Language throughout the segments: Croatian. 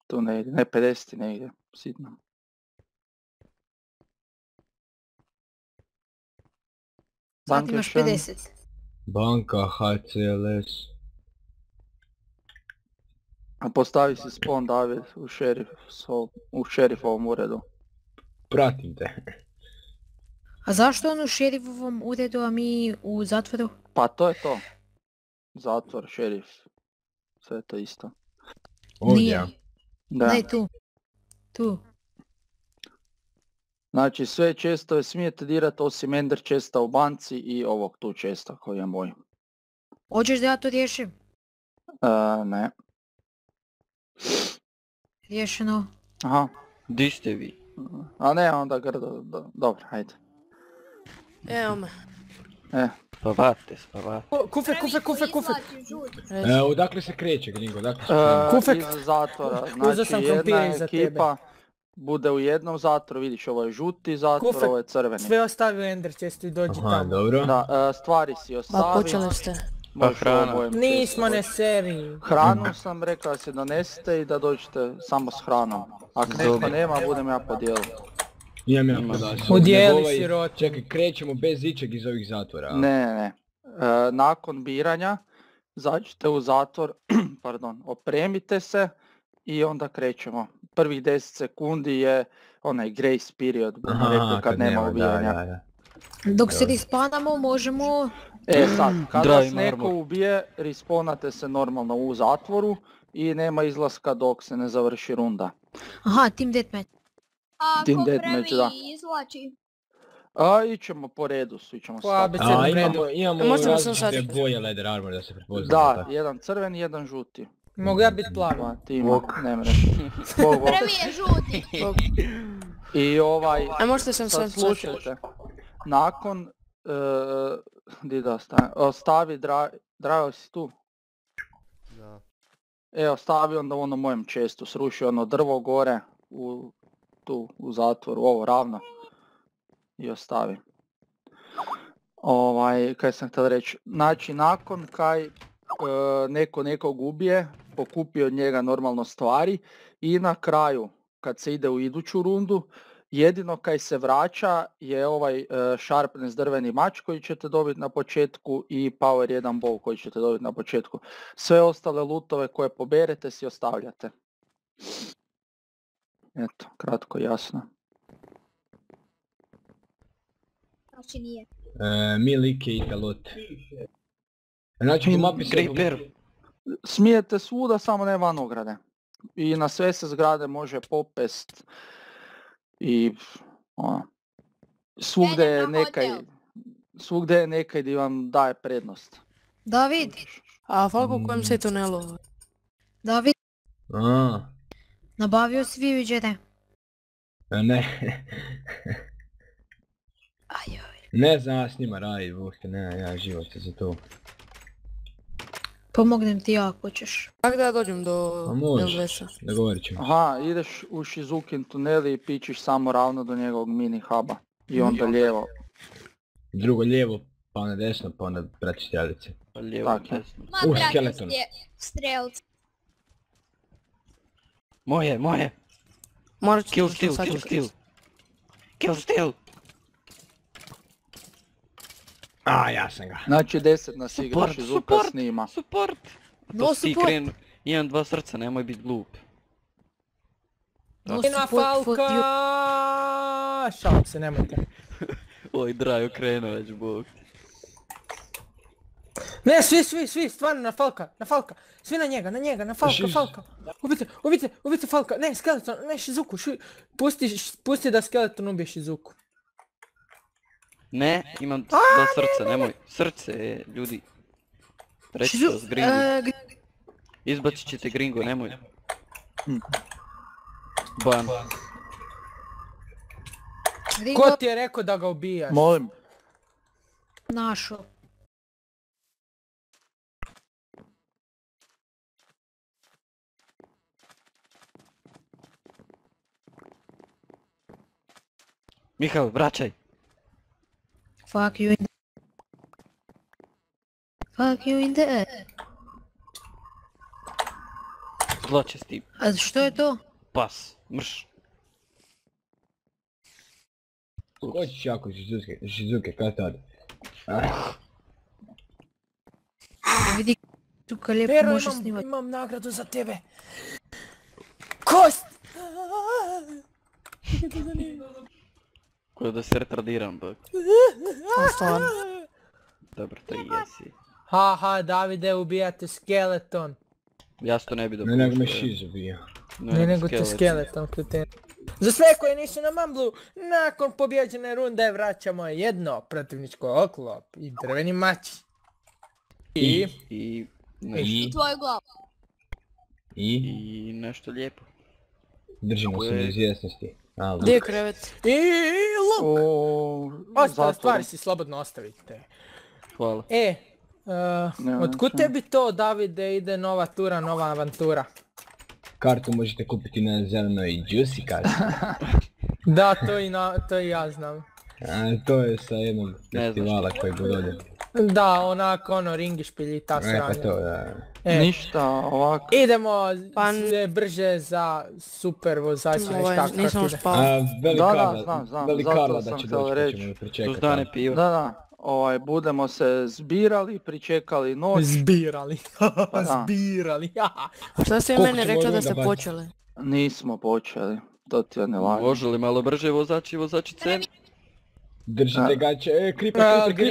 Tu negdje, ne 50 negdje, sitno. Sad imaš 50. Banka, HCLS. A postavi si spawn David u šerifovom uredu. Pratim te. A zašto on u šerifovom uredu, a mi u zatvoru? Pa to je to. Zatvor, šerif. Sve je to isto. Ovdje. Nije. Da. Ne, tu. Znači sve čestove smijete dirati osim ender česta u banci i ovog tu česta koji je moj. Hoćeš da ja to riješim? Ne. Riješeno. Aha. Di ste vi? A ne, onda grdo, dobro, hajde. Evo me. Spavate. Kufe. Odakle se kreće, Gringo? Kufek. Iz zatvora, Uzeo sam znači krompire jedna iza ekipa bude u jednom zatvoru, vidiš ovo je žuti zatvor, Kufek, ovo je crveni. sve ostavi u Ender Chest i dođi Aha, tamo. dobro. Da, stvari si Pa ostavi. počeli ste. Možeš hrana. obojem Nismo često ne doći. seri. Hranu sam rekao da se donesete i da dođete samo s hranom. Ako netko nema, budem ja podijelio. Imam ja podaci. Udijeli sirotu. Čekaj, krećemo bez ičeg iz ovih zatvora. a? Ne. Nakon biranja zađite u zatvor, pardon, opremite se i onda krećemo. Prvih 10 sekundi je onaj grace period, budemo rekli, kad nema ubijanja. Da. Dok se respawnamo možemo... Sad, kad Drive vas neko armor. ubije, respawnate se normalno u zatvoru i nema izlaska dok se ne završi runda. Aha, team deathmatch. A Team ko deathmatch, prvi da. izvlači? Ićemo po redu, svi ćemo Po stati. abecednom redu. Imamo Možemo sam različite sad- boje leather armor da se prepozna. Da, jedan crveni, jedan žuti. Mogu ja biti plavi? Pa, ti ima, ne mreš. Bog. Prvi je žuti. I ovaj, A možete sam sad sad slušajte. Nakon, di da ostane, ostavi Drago si tu? Da. Evo, stavi onda u onom mojem čestu, sruši ono drvo gore, tu u zatvoru, ovo ravno. I ostavi. Kaj sam htio reći, znači nakon kaj neko nekog ubije, pokupi od njega normalno stvari i na kraju, kad se ide u iduću rundu, jedino kaj se vraća je ovaj sharpness drveni mač koji ćete dobiti na početku i power 1 bow koji ćete dobiti na početku. Sve ostale lootove koje poberete si ostavljate. Eto, kratko i jasno. Znači nije. Milike i talot. Znači, po mapi se... Creeper. Smijete svuda, samo ne van ograde. I na sve se zgrade može popest. I svugdje je Idem na nekaj, hotel. svugdje je nekaj gdje vam daje prednost. David, A Falko u kojem se tunelu? David, A, nabavio si viviđere. ne. Ajoj. Ne znam ja s njima radit, Vuhke, ne, ja život se za to. Pomognem ti ja ako ćeš. Kako da ja dođem do A može, Elvesa? dogovorit ćemo. Aha, ideš u Shizukin tuneli i pičiš samo ravno do njegovog mini huba. I onda lijevo. Drugo lijevo, pa na desno, pa onda prati stjelice. Lijevo, Tak je. desno. Ma brate skeleton. strelci. Moje. Morat ću Kill to steal. Kill steal. A, ja sam ga. Znači 10 nas igra Support, Shizuka support. snima. Support. No To si support. krenu. Imam 2 srca, nemoj biti glup. No I na support for Falka! you. Šalim se, nemojte. Oj, Draju, krenuo već, bog. Ne, svi, stvarno na Falka. Svi na njega, na Falka. Ubite Falka. Ne, skeleton, ne, Shizuku. Pusti da skeleton ubije Shizuku. Ne, imam 2 srca, nemoj. Srce, ljudi. Reći to s Gringo. Izbacit ćete Gringo, nemoj. Ban. Gringo, Ko ti je rekao da ga ubijaš? Molim. našo. Mihal, vraćaj. Fuck you in the ass. Zločesti A što je to? pas, mrš. Hoćeš jako Shizuke, kad tad? Vidi tuka lijepo Pero, može snimati. imam nagradu za tebe. Kost! Ko da se retardiram, bak. Stvarno. Dobro, to i jesi. Haha, Davide, ubijate skeleton. Ja to ne bi Ne, dopuštao. nego me Shizu bio. Ne nego te skeleton, kreten. Za sve koji nisu na Mumblu, nakon pobjeđene runde vraćamo jedno protivničko oklop i drveni mač. I Tvoju glavu. I nešto lijepo. Držimo se neizvjesnosti. Gdje je krevet? luk! U Ostale zatvoru. stvari si slobodno ostavite. Hvala. Otkud tebi to, Davide, ide nova tura, nova avantura? Kartu možete kupiti na zelenoj Juicy karti. Da, to i ja znam. To je sa jednog Ne znam festivala koji god ode. Da, onako ono ringišpilj i ta Pa sranja. to, da. Ništa, ovako. Idemo Pa sve brže za super vozače, nešto tako kako Nisam ide. spao. Znam, Velikarla zato da sam će htio doći, reći. pa ćemo Tu pričekati. zdane pivo. Da, budemo se zbirali, pričekali noć. Zbirali, da. zbirali, Šta ste Koliko meni ćemo rekli da runda ste baciti? počeli? Nismo počeli, to ti ja ne lagam. Može li malo brže vozačice? Držite gače, Creeper.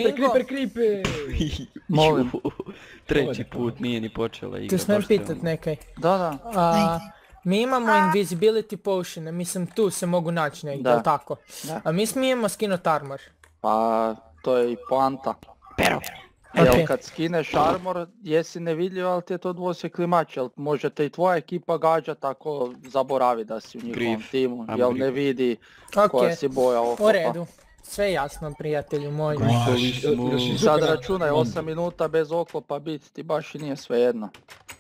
Molim. Treći put nije ni počela igra. Ti smijem baš te pitat ono. nekaj. Da. Mi imamo invisibility potione, mislim tu se mogu naći negdje, Da. jel tako? Da. A mi smijemo skinut armor. Pa to je i poanta. Pero. Jel Ok. kad skineš armor, jesi nevidljiv, ali ti je to dvosjekli mač, jel možete i tvoja ekipa gađat ako zaboravi da si u njihovom Kriv. timu, Ajmo jel kriv. ne vidi Ok, koja si boja u oklopa. redu. Sve jasno, prijatelju moj. Sad računaj 8 minuta bez oklopa bit ti baš i nije svejedno.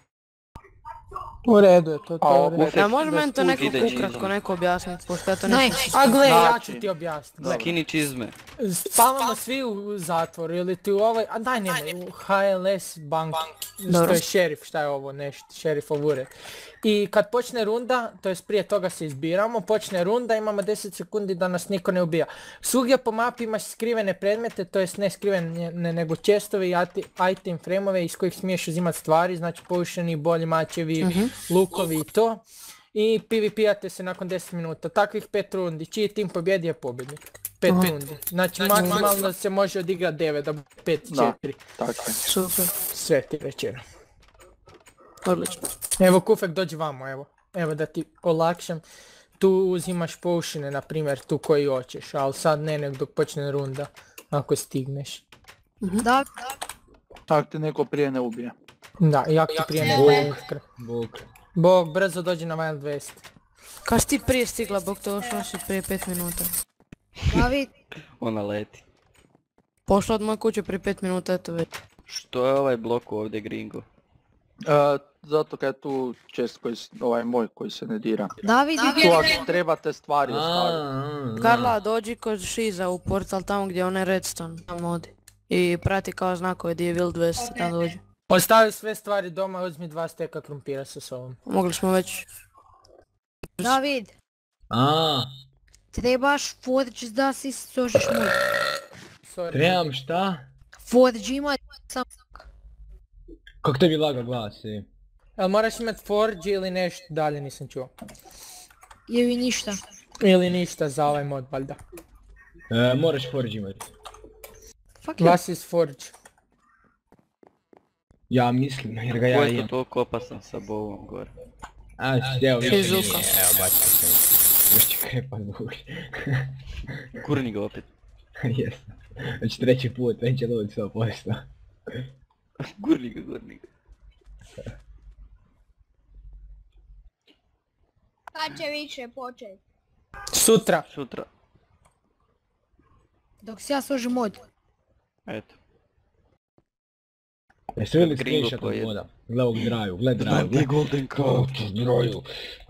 U redu je to, A, to je u redu. ufek Ja može da meni to spusti. neko ide ukratko čizom. neko objasniti, pošto ja to Ne. nisam. A gle, ja Znači, ću ti objasniti. gle. Skini čizme. Spavamo svi u zatvoru ili ti u ovoj, a daj nemoj, u HLS bank, što Dobro. je šerif, šta je ovo, nešto, šerifov ured. I kad počne runda, to jest prije toga se izbiramo, počne runda, imamo 10 sekundi da nas niko ne ubija. Svugdje po mapi imaš skrivene predmete, to jest ne skrivene nego čestovi i item frameove iz kojih smiješ uzimati stvari, znači povišeni, bolji mačevi, lukovi i to. I PvP-ate se nakon 10 minuta, takvih 5 rundi, čiji tim pobjedi je pobjednik. 5 rundi, znači maksimalno se može odigrati 9, da 5-4, Tako je. Super, sve ti večera. odlično. Evo Kufek, dođi vamo, evo da ti olakšam. Tu uzimaš potione, na primjer, tu koji hoćeš, ali sad ne nego dok počne runda, ako stigneš. Da, Tak te neko prije ne ubije. Da, i ako ti prije ne bude. Bog. Bog, brzo dođi na Wild West. Kad si ti prije stigla, Bog, to ošla si prije 5 minuta. David, Ona leti. Pošla od moje kuće prije 5 minuta, eto već. Što je ovaj blok ovdje, gringo? Zato kad je tu čest ovaj moj koji se ne dira. David, Tu ako trebate stvari ostaviti. Karla, dođi kod Šiza u portal tamo gdje je onaj redstone, tamo odi. I prati kao znakove gdje je Wild West, da dođi. Ostavi sve stvari doma, uzmi 2 steka krumpira sa sobom. Mogli smo već. David, trebaš forge da si složiš mod. Sorry. Trebam šta? Forge ima sam... Kako tebi laga glas, Jel moraš imat forge ili nešto dalje, nisam čuo. Ili ništa. Ili ništa za ovaj mod, valjda. Moraš forge imati. Fuck you. Glas is forge. Ja mislim, jer ga Ko ja je to imam. toliko opasan sa bovom gore? Evo više Shizuka. nije, evo bačka sam. Još će krepat buri. Gurni ga opet. Jesam. Već treći put, već je lud 100%. Gurni ga. Kad će više početi? Sutra. Sutra. Dok si ja složim mod. Eto. Jeste vidjeli Gringo screenshot od pojede. moda? Gle ovog draju, gle draju. Gdje je Golden Kako ti draju?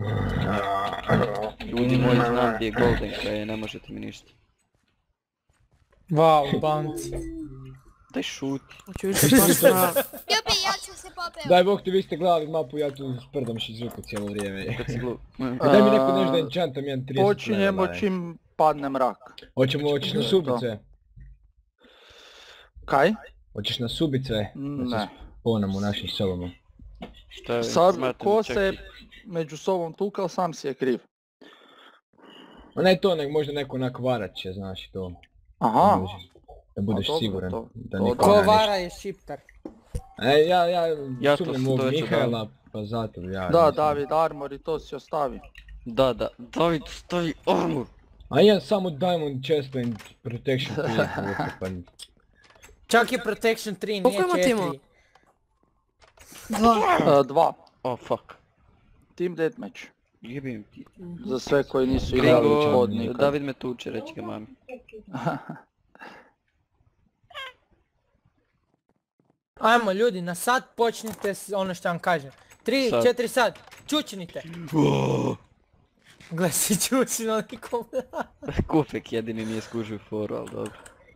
Ljudi moji, znam gdje je Golden, kaj ne možete mi ništa. Wow, bouncy. Daj šuti. Hoću više pastora. Ljubi, ja ću se popeo. Daj Bog ti vi ste gledali mapu, ja tu sprdam Shizuku cijelo vrijeme. Kad si glup. Daj mi neko nešto da enchantam jedan 30 Počinjemo levela, čim padne mrak. Hoćeš nas ubit sve? Kaj? Hoćeš nas ubit sve? Ne. Ponam u našim sobama. Šta je? Sad, smatram, ko čekaj. se među sobom tukal, sam si je kriv. A ne to, nego možda neko onak varat će, znaš to. Aha. Da budeš dobro, siguran. to- Da to- niko Ko ne vara je šiptar. Ja to sumnjam to ovog ću Mihaela, pa zato ja... Da, mislim. David Armor i to si ostavi. Da, David stavi armor. A ja samo Diamond Chestplate Protection 3, pa... Čak je Protection 3, nije Koliko ima timova? 4. 2. 2. Oh fuck. Team Deathmatch. Jebim ti. Za sve koji nisu igrali Gringo, pod nikad. David me tuče, reći ga mami. Ajmo ljudi, na sad počnite ono što vam kažem. 3, Sad. 4 sad, čučnite. Gle si čučino nikom. Kufek jedini nije skužio foru, ali dobro.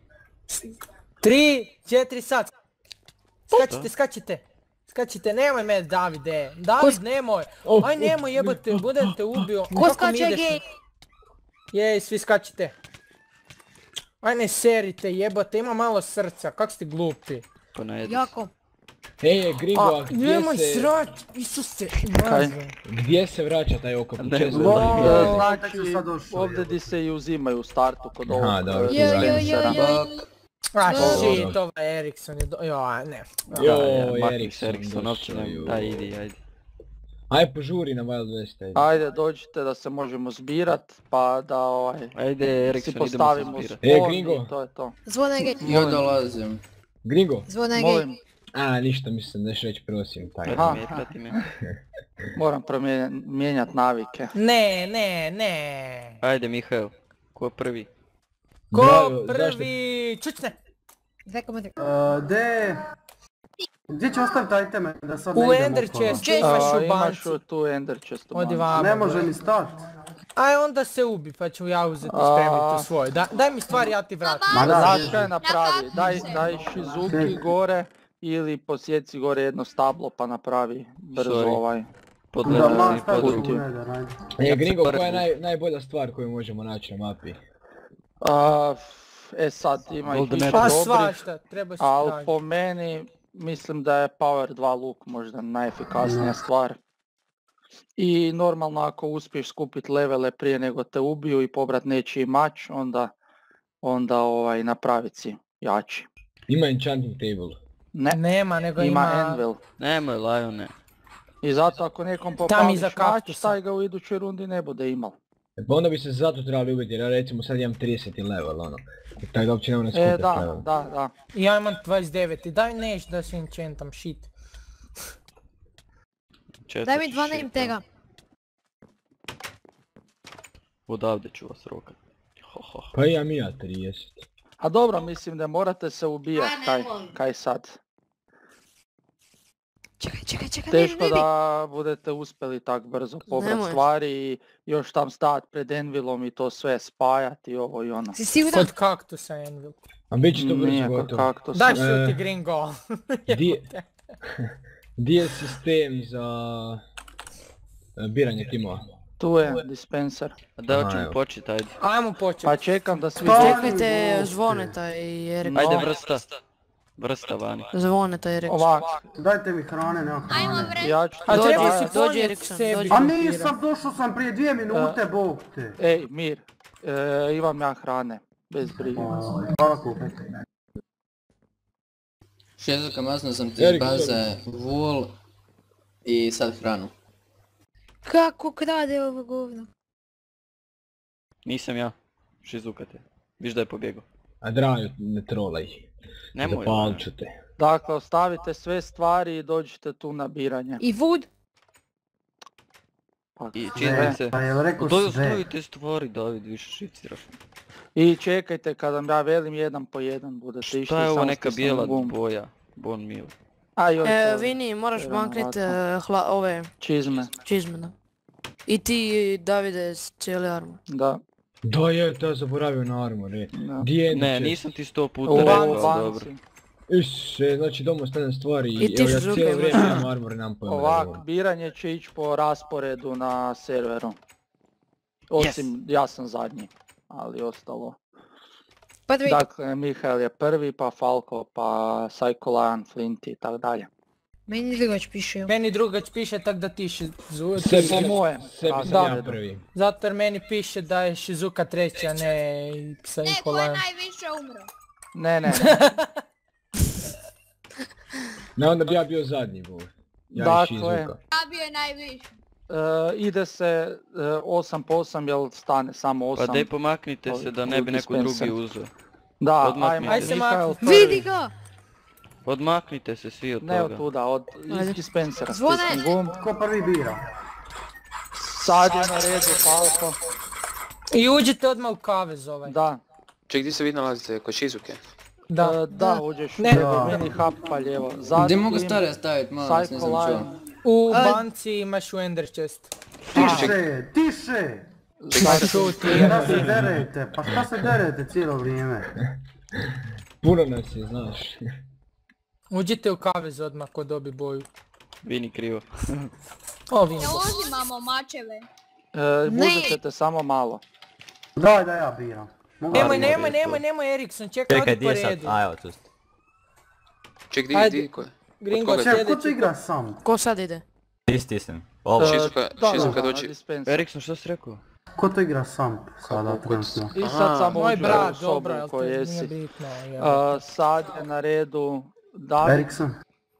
3, 4 sad. Skačite. Skačite, nemoj me Davide. David, nemoj. Aj nemoj jebote, budete ubio. Ko skače gej? Jej, svi skačite. Aj ne serite jebote, ima malo srca, kak ste glupi. Pa najedi. Jako. Ej, Gringo, a Nemoj srać, Isuse, Kaj? gdje se vraća taj okop? Ne, Chestplate? Znači, ovdje di se i uzimaju u startu kod ovog Aha, dobro. dispensera. A Dobro. shit, ovaj Erikson je joj, ne. Joj, Erikson, uopće ne, daj idi, ajde. Aj požuri na Wild West, ajde. Ajde, dođite da se možemo zbirat, pa da Ajde, si Erikson, idemo se postavimo zbirat. spawn Gringo. i to je to. Zvone gej. Ja dolazim. Gringo? Zvone gej. Molim, A, ništa, mislim da ćeš reći prosim, taj. Aha. Prati me. moram mijenjat navike. Ne. Ajde, Mihael. Ko prvi? Ko Bravo, prvi? Čučne. Dve komentar. Gdje će ostaviti iteme da sad U ne idemo Ender okolo? chest, imaš u Imaš banci. tu Ender chest u Odi banci. vamo. Ne može ni stat. Aj onda se ubi pa ću ja uzeti i spremiti u svoj. Daj mi stvari, ja ti vratim. Ma da, Znaš kaj napravi, daj Shizuki gore ili posjeci gore jedno stablo pa napravi brzo Sorry. da Podgledaj ma mi staviti podrugu. u Ender, ajde. Gringo, koja je najbolja stvar koju možemo naći na mapi? Sad ima ih Golden više Apple. Pa dobrih, svašta, treba se ali tražiti. po meni mislim da je Power 2 luk možda najefikasnija stvar. I normalno ako uspiješ skupiti levele prije nego te ubiju i pobrat nečiji mač, onda napravit si jači. Ima enchanting table. Ne, Nema, nego ima ima... Anvil. Nemoj, Lajone. I zato ako nekom Tam popališ iza mač, kaktusa. taj ga u idućoj rundi ne bude imal. Pa onda bi se zato trebali ubiti, jer ja recimo sad imam 30 level, ono. Tako da uopće nema ne skupiti level. Da. Ja imam 29 i daj neš da se enchantam, shit. Daj mi 2 name tega. Odavde ću vas rokat. Pa imam i ja 30. A dobro, mislim da morate se ubijat, kaj sad. Čekaj, Teško da budete uspjeli tak brzo pobrat Nemoj. stvari i još tam stat pred Envilom i to sve spajati i ovo i ono. Si siguran? Kod kaktusa Anvil. A bit će to brzo Nije kod gotovo. kaktusa. Daj šuti Gringo. Gdje je sistem za biranje timova? Tu je dispenser. Da, Aha, hoćemo evo. početi, ajde. Ajmo početi. Pa čekam da svi Čekajte Zvoneta i Erika. Ajde, vrsta vani. Zvoneta i Erika. ovak. Dajte mi hrane, nema Ajmo hrane. bre. Ja ću A ti treba dati- si dođi ponijeti Erikson, sebi. dođi. A papire. nisam, došao sam prije 2 minute, bog te. Ej, mir. Imam ja hrane. Bez brige. Hvala kupiti. Šizuka, mazno sam ti iz Erik, baze wool i sad hranu. Kako krade ovo govno? Nisam ja. Shizuka te. Viš da je pobjegao. A draju, ne trolaj. Nemoj. Zapalit ću te. Dakle, ostavite sve stvari i dođite tu na biranje. I wood? Pa, I sve. činite. Pa jel rekao Doj sve. ostavite stvari, David, više šiciraš. I čekajte kada vam ja velim jedan po jedan budete išli. Šta je ovo samo neka stisnuli bijela gumb. boja? Bon mil. A joj, to Vini, moraš Jedan banknit ovako. ove čizme. čizme, da. I ti, Davide, s cijeli armor. Da. Da je, to je zaboravio na armor, je. Da. Di je Ne, Ender nisam ti 100 puta U rekao, banci. ali dobro. Više, znači doma ostane stvari I i ti evo ja župe cijelo vrijeme imaš. imam armor i nemam pojma. Ovak, biranje će ići po rasporedu na serveru. Osim, ja sam zadnji, ali ostalo. Prvi. Dakle, Mihael je prvi, pa Falko, pa Psycho Lion, Flint i tako dalje. Meni drugač piše. Meni drugać piše tak da ti Shizuka. Po mojem. Sebi sam ja prvi. Zato jer meni piše da je Shizuka treći, a ne Psycho Ko je Lion. najviše umro? Ne. Ne, onda bi ja bio zadnji bol. Ja Dakle, i Shizuka. Ja bio je najviše. Ide se 8 po 8, jel stane samo 8. Pa daj pomaknite se da ne bi neko drugi uzeo. Da, Odmaknite. ajmo, Aj se Mihael makni. prvi. Vidi ga! Odmaknite se svi od Ne od toga. tuda, od Ajde. iz dispensera. Zvone. Stisni gumb. Ko prvi bira? Sad je na redu Falko. I uđite odmah u kavez ovaj. Da. Ček, gdje se vi nalazite? Kod Shizuke? Da. Da, uđeš Ne. lijevo, mini hub pa lijevo. Gdje mogu Zatim, stare stavit, malo vas Psycho nisam čuo. Lion. U banci imaš u Ender chest. Tiše, tiše! Ma šuti. Da se derete, pa šta se derete cijelo vrijeme? Puno nas je, znaš. Uđite u kavez odmah ko dobi boju. Vini krivo. O, vidi. Ne uzimamo mačeve. Možete ćete samo malo. Daj da ja biram. Mogu ja biram? Nemoj Erikson, čekaj, odi po redu. Evo tu. Ček, Ajde. di, ko je? Gringo Od koga? Ček, ko sljedeći. tu igra sam? Ko sad ide? Ti stisnem. Ovo. Shizuka doći. Erikson, što si rekao? Ko tu igra sam? Sada trenutno. I sad samo Moj uđi brat, u sobu dobro, ali u to kojoj nije jesi. bitno. Sad je na redu David. Erikson.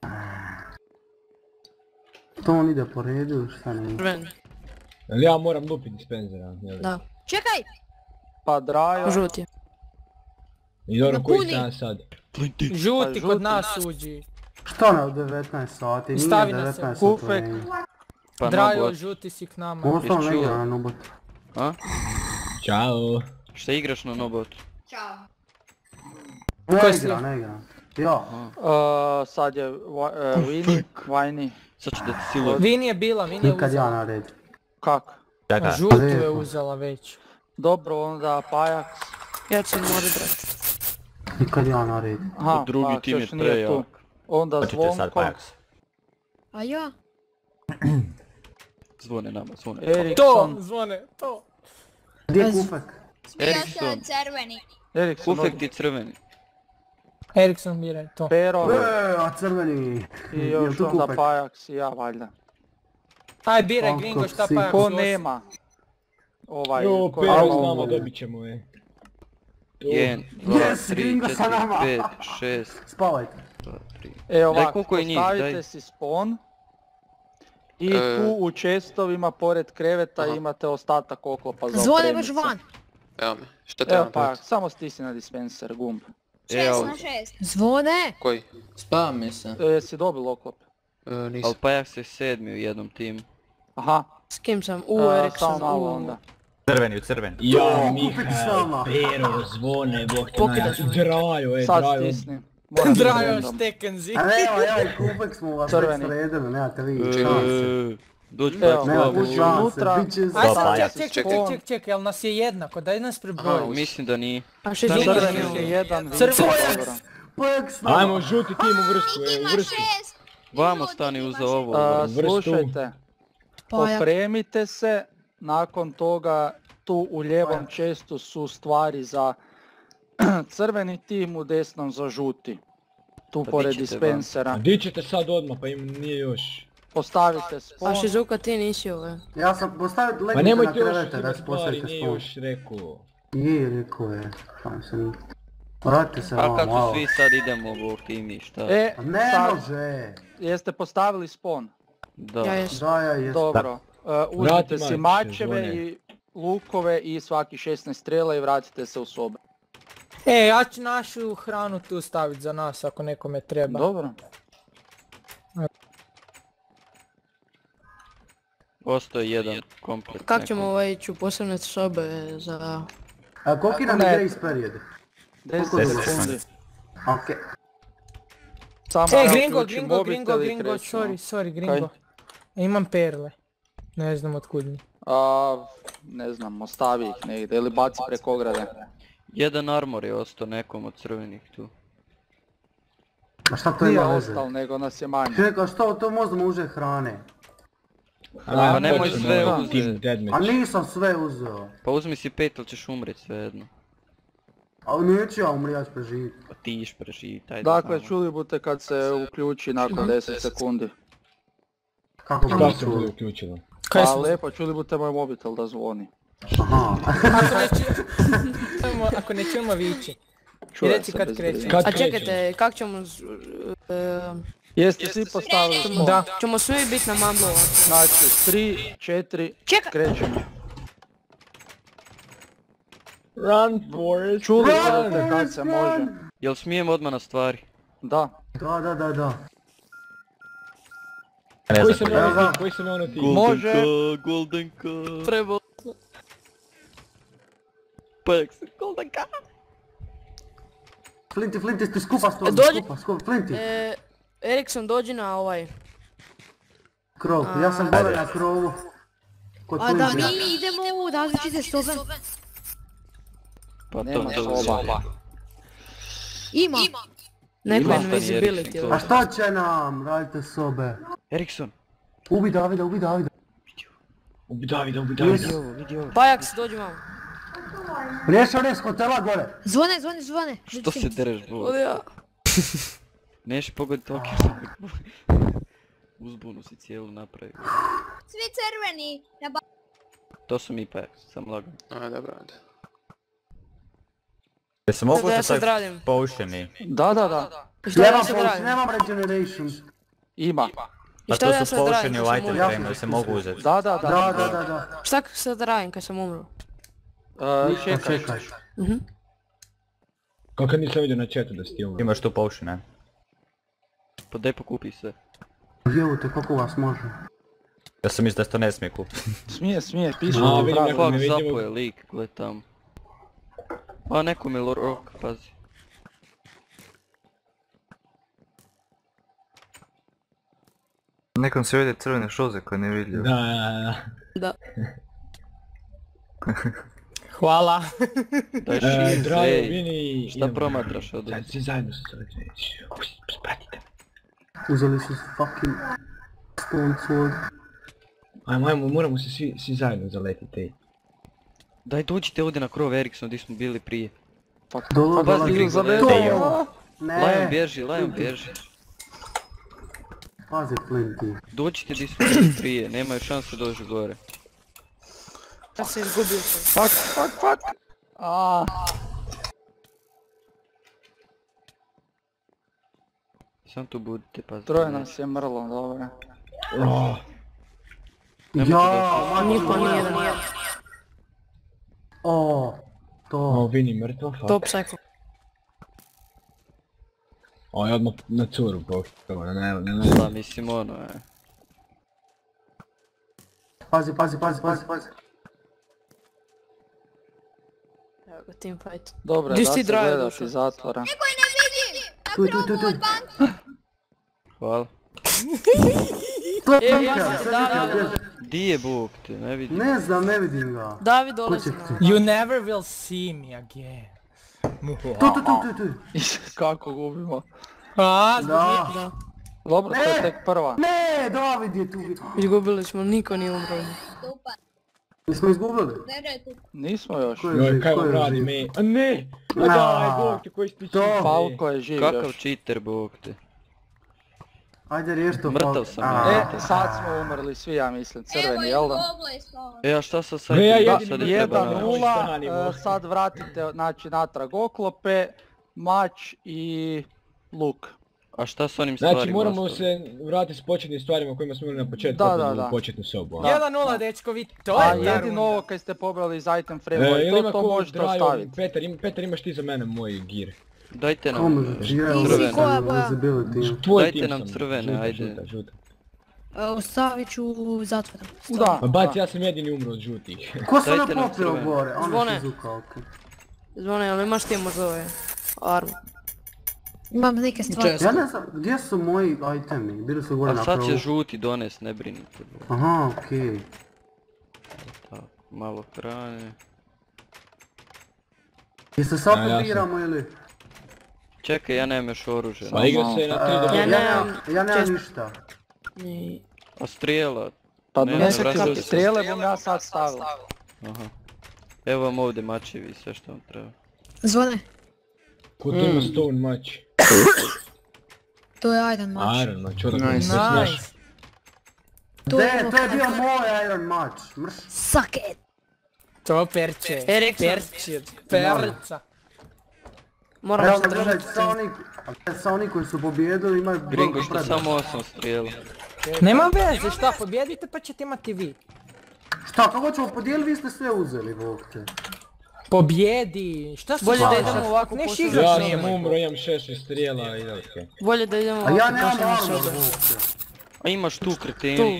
To on ide po redu, šta ne? Crveni. Jel ja moram lupit dispenzera? Jel? Da. Čekaj! Pa Drajo. Žuti. I dobro, Na koji puni. sam ja sad? Žuti Pa kod žuti. nas uđi. Što ne u 19 sati? Nije Stavi nas 19 Kufek. otvorenje. Pa Drajo, Nobot. žuti si k nama. Ovo sam ne Jesi igra čuo? na Nubot. A? Ćao. Šta igraš na Nobotu? Ćao. Ne igra, ne igra. Ja. Sad je Vini. Sad ću da ti silujem. Vini je bila, Vini je Nikad ja uzela. na red. Kako? A Čekaj. žutu je Lijepo. uzela već. Dobro, onda Pajax. Ja ću mori brati. Nikad ja na red. Aha, Drugi Pajax tim je još nije tu. prejak. Onda Hoćete sad Zvonko, Pajax? A ja? Zvone nama, zvone. To, Erikson. zvone, to. Gdje je Kufek? Bio se Erikson. crveni. Erikson, Kufek ti crveni. Erikson biraj to. Pero A crveni. i Jel još tu onda Kufek? Pajax i ja valjda. Aj biraj Kako Gringo šta si- pa Ko nema? Ovaj, Jo, ko Pero ima s nama ovu- dobit ćemo je. 1, 2, Yes, 3, Gringo sa 4, nama. 5, 6, Spavajte. 2, 3. E Daj ovako, koliko je njih, postavite daj. si spawn. I tu u čestovima pored kreveta imate ostatak oklopa za Zvone opremice. baš van! Evo me. Šta Evo trebam pa, napraviti? samo stisni na dispenser, gumb. 6 na 6. Zvone! Koji? Spava mi se. Jesi dobil oklop? Ali Nisam. Pajax je 7. u jednom timu. Aha, S kim sam? samo Erikson. malo onda. Crveni u crveni. Ja, Kufek s Mihael, nama. Pero, zvone, bog te Pokida naja. se. Drajo, Sad Drajo. stisni. Moram Drajo random. štekenzi. A evo, ja i Kufek smo vas već Crveni. sredili, nemate vi šanse. Dođi Evo, Pajax Nemate glavu. uđi šanse, unutra. bit će Aj za... sad Pajax. ček, jel nas je jednako, daj nas prebroj. Aha, Mislim da nije. A Shizuka Crveni nije je ovo. jedan, Crveni. dobro. Pojak s nama. Ajmo, žuti tim u vrstu, u Ima vrstu. 6. Vamo stani uza ovo. vrstu. Slušajte, Pajak. opremite se, nakon toga tu u lijevom čestu su stvari za crveni tim, u desnom za žuti. Tu Pa pored di ćete dispensera. A di ćete sad odmah, pa im nije još. Postavite A spawn. Shizuka ti nisi ovo. Ja sam postavio Pa legnite na nemojte još krevete da ima se stvari, postavite nije spawn. još rekao. Je, rekao je. Šta se nije. Vratite se A vam, kako malo. svi sad idemo u timi, šta? E, Ne sad, može. jeste postavili spawn? Da. Ja jesam. Da, ja jesam. Dobro. Uzmite Vrati si mač, mačeve zvone. i lukove i svaki 16 strela i vratite se u sobe. E, ja ću našu hranu tu staviti za nas ako nekome treba. Dobro. Ostao je jedan komplet. Kak ćemo neko. ići u posebne sobe za... A koliki nam Ne. je grace period? 10 Koliko sekundi. Okej. Samo E, ja Gringo, uključim mobitel i krećemo. sorry, Gringo. Imam perle. Ne znam otkud mi. Ne znam, ostavi ih negdje ili baci preko ograde. Jedan armor je ostao nekom od crvenih tu. A šta to Nije ima veze? ostalo, nego nas je manje. Čekaj, što to možemo uzeti hrane? Pa nemoj sve Team uzeti. deathmatch. A nisam sve uzeo. Pa uzmi si 5 ili ćeš umret svejedno. A neću ja umri, ja ću preživjeti. Pa ti iš preživit, ajde. Dakle, samo. čuli budete kad se uključi nakon 10 sekundi. Kako Šta ga se bude čuli? uključilo? Kaj Pa smo? lijepo, čuli budete moj mobitel da zvoni. Aha. Ako ne čujemo vići. I Čuje reci se kad bez kreće. brige. Kad A krećemo? čekajte, kak ćemo... Jeste svi postavili spawn? Da. Ćemo svi biti na mamblu. Znači, 3, 4, Čekaj! krećemo. Run, Forrest, Čuli run! budete kad se može. Jel smijem odmah na stvari? Da. Da. Ne Koji znam sam koji je. ja ono ti? Koji sam ja ono ti? Može. Goldenka. Prebo. Pa jak se Goldenka. Flinty, ti skupa s tom, Dođi. skupa, Flinty. Erikson, dođi na ovaj. Krov, ja sam gore na krovu. Kod A da, Flinty. mi idemo u različite sobe. Pa to Nema to soba. Ima. Neko Ima invisibility. Erikson, A šta će nam? Radite sobe. Erikson. Ubi Davida. Ubi Davida. Vidi ovo. Pajaks, dođi vam. Riješio ne s hotela gore. Zvone. Što se dereš bol? Odi ja. Neš pogoditi ok. Uzbunu si cijelu napravio. Svi crveni. To su mi pajaks, sam lagano. A, dobro, ajde. Jesi mogu Da ja se sad taj radim. potioni? Da. Šta da ja Nemam sad potion, radim? nemam regeneration. Ima. I A šta to da ja su sad radim potioni kad u sam item umro? frame da se mogu uzeti. Da. Da. Šta sad radim kad sam umro? Čekaj. Čekaj. Kako nisam vidio na chatu da si ti umro? Imaš tu potione. Pa daj pokupi sve. Jevute, kako vas može? Ja sam mislio da se to ne smije kupiti. Smije, piše A, ti vidim pravo. neko Fuck, ne vidimo. zapo je lik, gled tamo. A neko mi rok, pazi. Nekom se vidi crvene šuze koje ne vidio. Da. Hvala. Daj šiz, Drago, ej. Vini, Šta idemo. promatraš od Svi zajedno se sad spratite. Uzeli su fucking stone sword. Ajmo, moramo se svi zajedno zaletiti. Daj dođite ovdje na krov Erikson gdje smo bili prije. Dolazi Gringo, za ne. to. Lion bježi. Pazi Flinty. Dođite gdje smo bili prije, nemaju šanse doći gore. Ja se izgubio sam. Fuck. Sam tu budite, pazi. Troje nas je mrlo, dobro. Niko nije. To. Vini mrtvo, fuck. Top psycho. Ja odmah na curu pošto, ne. Da, mislim ono, Pazi. Evo ga, teamfight. Dobro, Gdje da si se Drago gledati došao? iz zatvora. Tu. Hvala. Di je Bog te, ne vidim. Ne znam, ne vidim ga. David dolazi Ko će na... ti? You never will see me again. Tu. Kako gubimo. Da. Dobro, to je tek prva. Ne, David je tu. Izgubili smo, niko nije umro. Mi smo izgubili. Nismo još. Joj, kaj vam radi me? A ne! A daj, Bog te koji si ti čini. Falko je živ Kakav još. cheater, Bog te. Ajde riješ to. Mrtav sam Sad smo umrli svi, ja mislim, crveni, jel da? A šta sa Ja sajtom? jedini Sad ne je treba trebam. naći. 1-0, sad vratite znači natrag oklope, mač i luk. A šta s onim stvarima? Znači moramo ostalo? se vratiti s početnim stvarima kojima smo imali na početku, Da. u početnu sobu. 1-0 dečkovi, to A je ta jedino ovo runda. kad ste pobrali iz item frame, to možete ostaviti. Petar imaš ti za mene moj gear. Dajte nam Kome crvene. Koja boja? Tvoj Dajte tim nam sam. crvene, Žuta, ajde. žuta. Ostavit ću u zatvoru. Da. Pa baci, ja sam jedini umro od žutih. Ko se Dajte nam napopio crvene. gore? Ono Zvone. Shizuka, okej. Zvone, ali imaš ti možda ove armu? Imam neke stvari. Ja ne znam, gdje su moji itemi? Bili su gore A na sad će krovu. žuti donest, ne brinite. Aha, okej. Malo hrane. Jeste sad A, ja sam. pobiramo ili? Čekaj, ja nemam još oružje. Pa igra se na 3 do 1. Ja nemam ništa. A strijela? Pa Ne, donesete vratite mi se. strijele, bom ja sad stavio. Aha. Evo vam ovdje mačevi i sve što vam treba. Zvone. Ko tu ima stone mač? To je Iron Match. Iron mač, odakle Nice. već znaš. To De, je to je bio moj Iron Match. Mrš. Suck it! To perče. Erikson. Perca. Moramo Evo se ga držati. gledaj, sa oni koji su pobijedili imaju Gringo veliko što prednost. samo 8 strijela. Nema veze, šta, pobjedite pa ćete imati vi. Šta, kako ćemo podijeliti, vi ste sve uzeli, bog te. Pobjedi, šta se Bolje da slažeš? idemo ovako Neš poslušati. igraš Ja sam nemoj. umro, imam 6 strijela i okej. Bolje da idemo A ja ovako nemam posljednje armor, sobe. bog te. A imaš tu kreteni.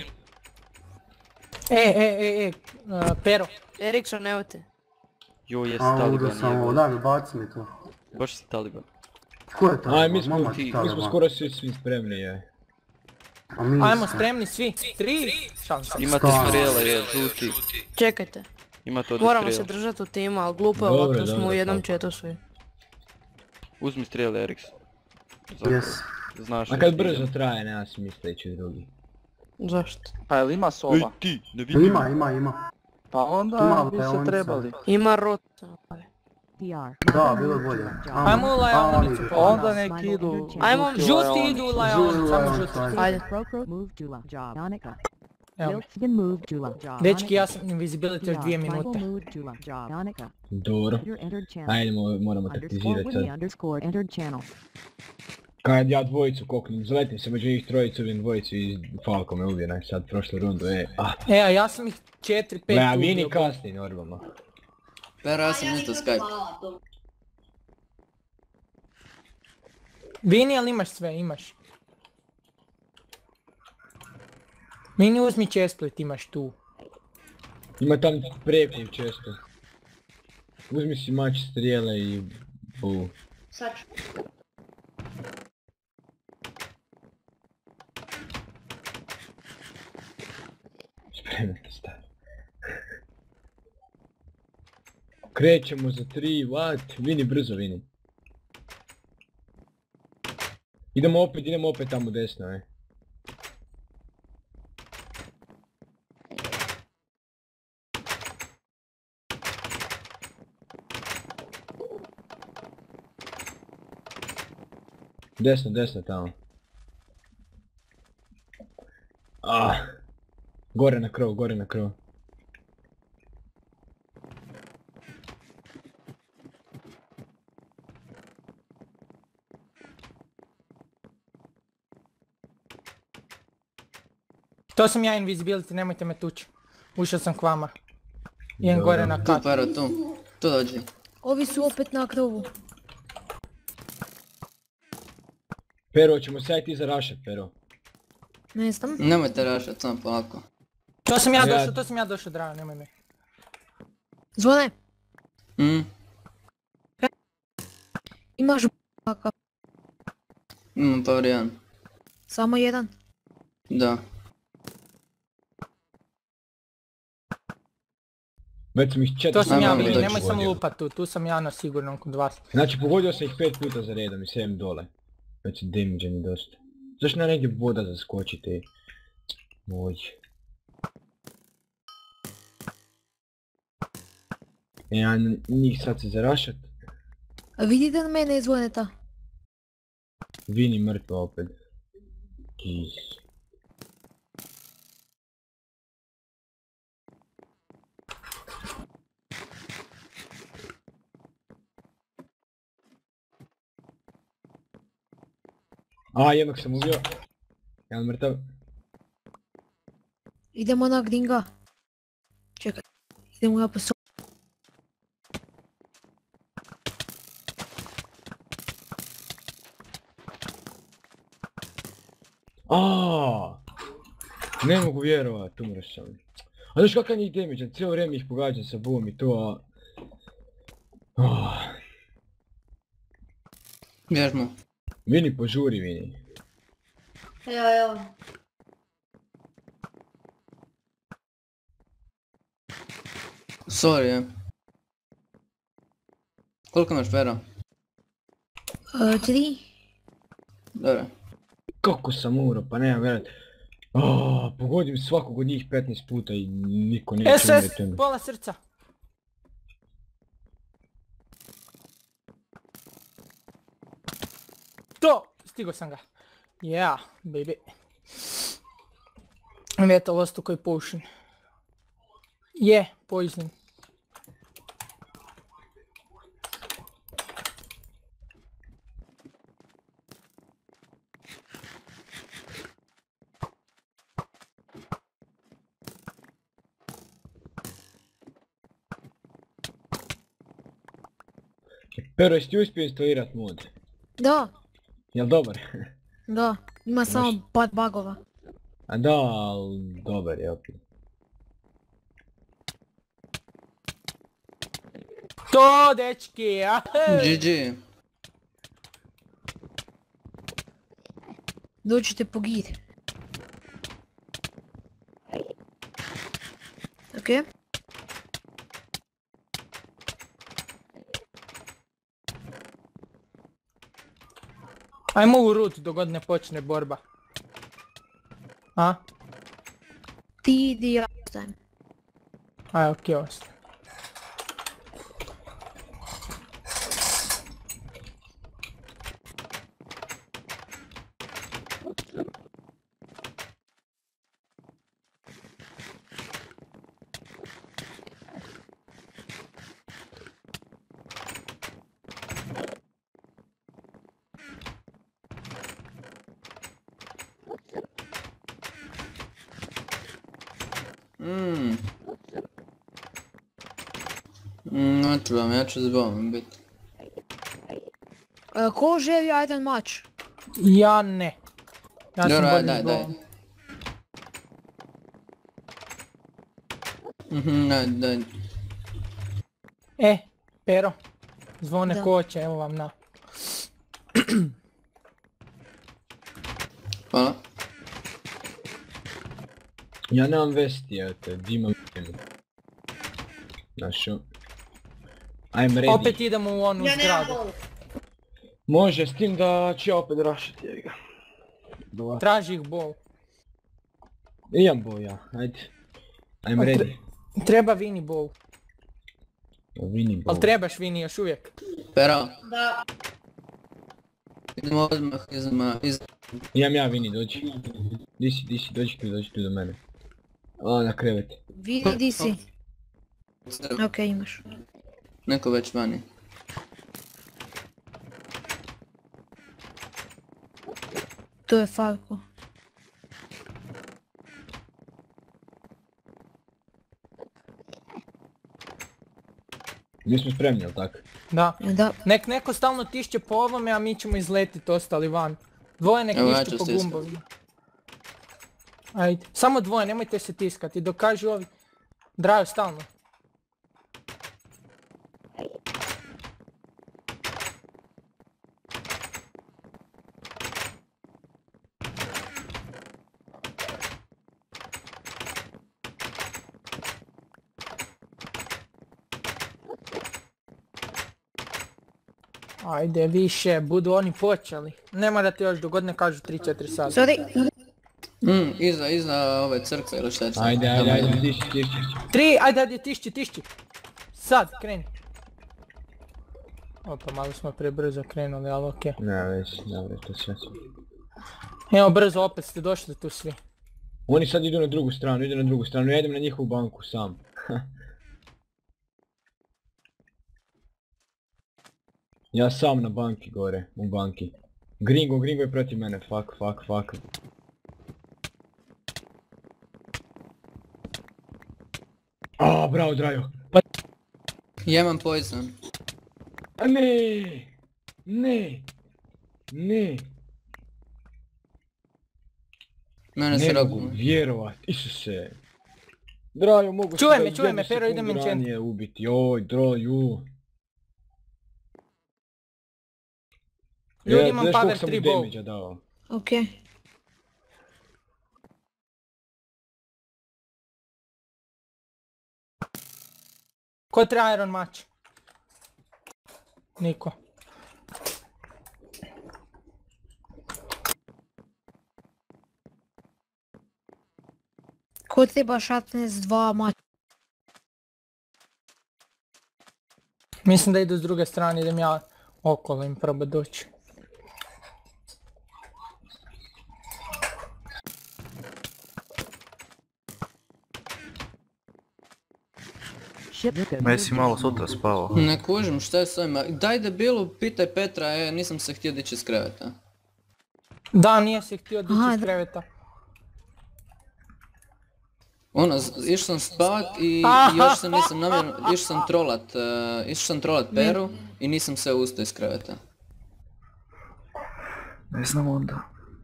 Pero. Erikson, evo te. Joj, jesi A, udo Taliban sam ovo, jebo. daj mi, baci mi to. Baš si Taliban. Ko je Taliban? Aj, mi smo Mama ti Taliban. skoro svi spremni, je. A mi Ajmo smo. spremni svi. 3 šanse. Imate strijela, je, žuti. Čekajte. Imate ovdje Moramo se strijela. držati u timu, ali glupo je Dobro, ovako, smo dobro, u jednom tako. chatu svi. Uzmi strijele, Eriks. Yes. Znaš A kad brzo traje, nema smisla ići drugi. Zašto? Pa jel ima Ej, sova? ti, ne vidim. Ima. Pa onda Ima bi se leonca. trebali. Ima rot. Da, bilo je bolje. Ajmo u Lajonicu. Onda nek idu... Ajmo, Žuti idu u Lajonicu, samo žuti. Ajde. Evo. Dečki, ja sam invisibility još 2 minute. Dobro. Ajde, moramo taktizirati sad. Kad ja dvojicu koknem, zaletim se među njih trojicu, vidim dvojicu i Falko me ubije sad prošlu rundu, A ja sam ih 4-5 a Vini kasni normalno. Pero ja sam isto Skype. Vini, ali imaš sve, imaš. Mini, uzmi chestplate, imaš tu. Ima tam preključ često. Uzmi si mač, strijele i... bu. Spremite stari. Krećemo za 3, what? Vini, brzo Vini. Idemo opet tamo desno, Desno tamo. Gore na krov. To sam ja invisibility, nemojte me tući. Ušao sam k vama. Idem gore na Tu, kat. Pero, tu. Tu dođi. Ovi su opet na krovu. Pero, ćemo sad ti zarašat, Pero. Ne znam. Nemojte rašat, samo polako. To sam ja došao, Drago, nemoj me. Zvone, imaš b***aka. Imam power 1. Samo jedan. Da. Već sam ih 4 To sam ja, Ajmo, Vini, dođi. nemoj sam lupat tu sam ja na sigurnom kod vas. Znači pogodio sam ih 5 puta za redom i 7 dole. Već je damage-ani dosta. Zašto na negdje voda zaskočiti? Moći. Ja njih sad se zarašat. A vidite na mene iz Zvoneta? Vini mrtva opet. Jeez. Jednog sam ubio. Jedan mrtav. Idemo na Gringa. Čekaj, idemo ja po sobu. Ne mogu vjerovat, umreš sam. A znaš kakav njih damage, cijelo vrijeme ih pogađam sa boom i to, Vježmo. Vini, požuri, Vini. Evo. Sorry, je. Koliko imaš Pero? 3. Dobro. Kako sam umro, pa nemam vjerat. Pogodim svakog od njih 15 puta i niko neće umreti. SS, pola srca. To, stigo sam ga. Yeah, baby. Metal lost koji potion. Je, poison. Pero, jesi ti uspio instalirat mod? Da. Jel dobar? Da, ima samo par bugova. A da, ali dobar je opet. To, dečki, GG. Dođite po gir. Okej. Ajmo u root dok god ne počne borba. A? Ti idi, ja ostajem. Aj, okej, ostajem. Ne trebam, ja ću zbogom biti. Ko želi jedan mač? Ja ne. Ja sam Dobro, bolji daj. zbogom. Daj. Pero. Zvone Da. koće, evo vam na. Hvala. Ja nemam vesti, eto, di imam vrijeme. Našo. I'm ready. Opet idemo u onu zgradu. Može, s tim da ću ja opet rašati, jevi ga. Traži ih bol. Imam bol ja, ajde. I'm ready. Treba Vini bol. Vini bol. Ali trebaš Vini još uvijek. Pero. Da. Idemo odmah Imam ja Vini, dođi. Di si, dođi tu do mene. Na krevet. Vidi di si. Okej, imaš. Neko već vani. To je Falko. Mi smo spremni, jel tako? Da. Da. Nek neko stalno tišće po ovome, a mi ćemo izletit ostali van. Dvoje nek Evo, ja tišću ću po stiskat. gumbovima. Ajde. Samo dvoje, nemojte se tiskati, dok kažu ovi. Draju stalno. Ajde više, budu oni počeli. Ne morate još dogod ne kažu 3-4 sata. Sorry. Iza ove crkve ili šta je sad? Ajde, tiši. 3, ajde, tišći. Sad, kreni. Opa, malo smo prebrzo krenuli, ali okej. Ne, već, to sve. Evo, brzo, opet ste došli tu svi. Oni sad idu na drugu stranu, ja idem na njihovu banku sam. Ja sam na banki gore, u banki. Gringo je protiv mene, fuck. Bravo Drajo. Jemam poison. A ne. Mene se Ne rogu. mogu vjerovat, Isuse. Drajo, mogu Čuje me, Pero, idem enchant. ranije ubiti, oj, Droju. Ljudi, imam power 3 bow. Damage-a dao. Okej. Ko treba Iron Match? Niko. Ko treba šatne s 2 mača? Mislim da idu s druge strane, idem ja okolo im proba doći. Ma jesi malo sutra spavao? Ne kužim, šta je s ovima? Daj debilu, pitaj Petra, nisam se htio dići iz kreveta. Da, nije se htio dići iz kreveta. Ono, išao sam spavat i još se nisam namjerno, išao sam trolat Peru i nisam se ustao iz kreveta. Ne znam onda.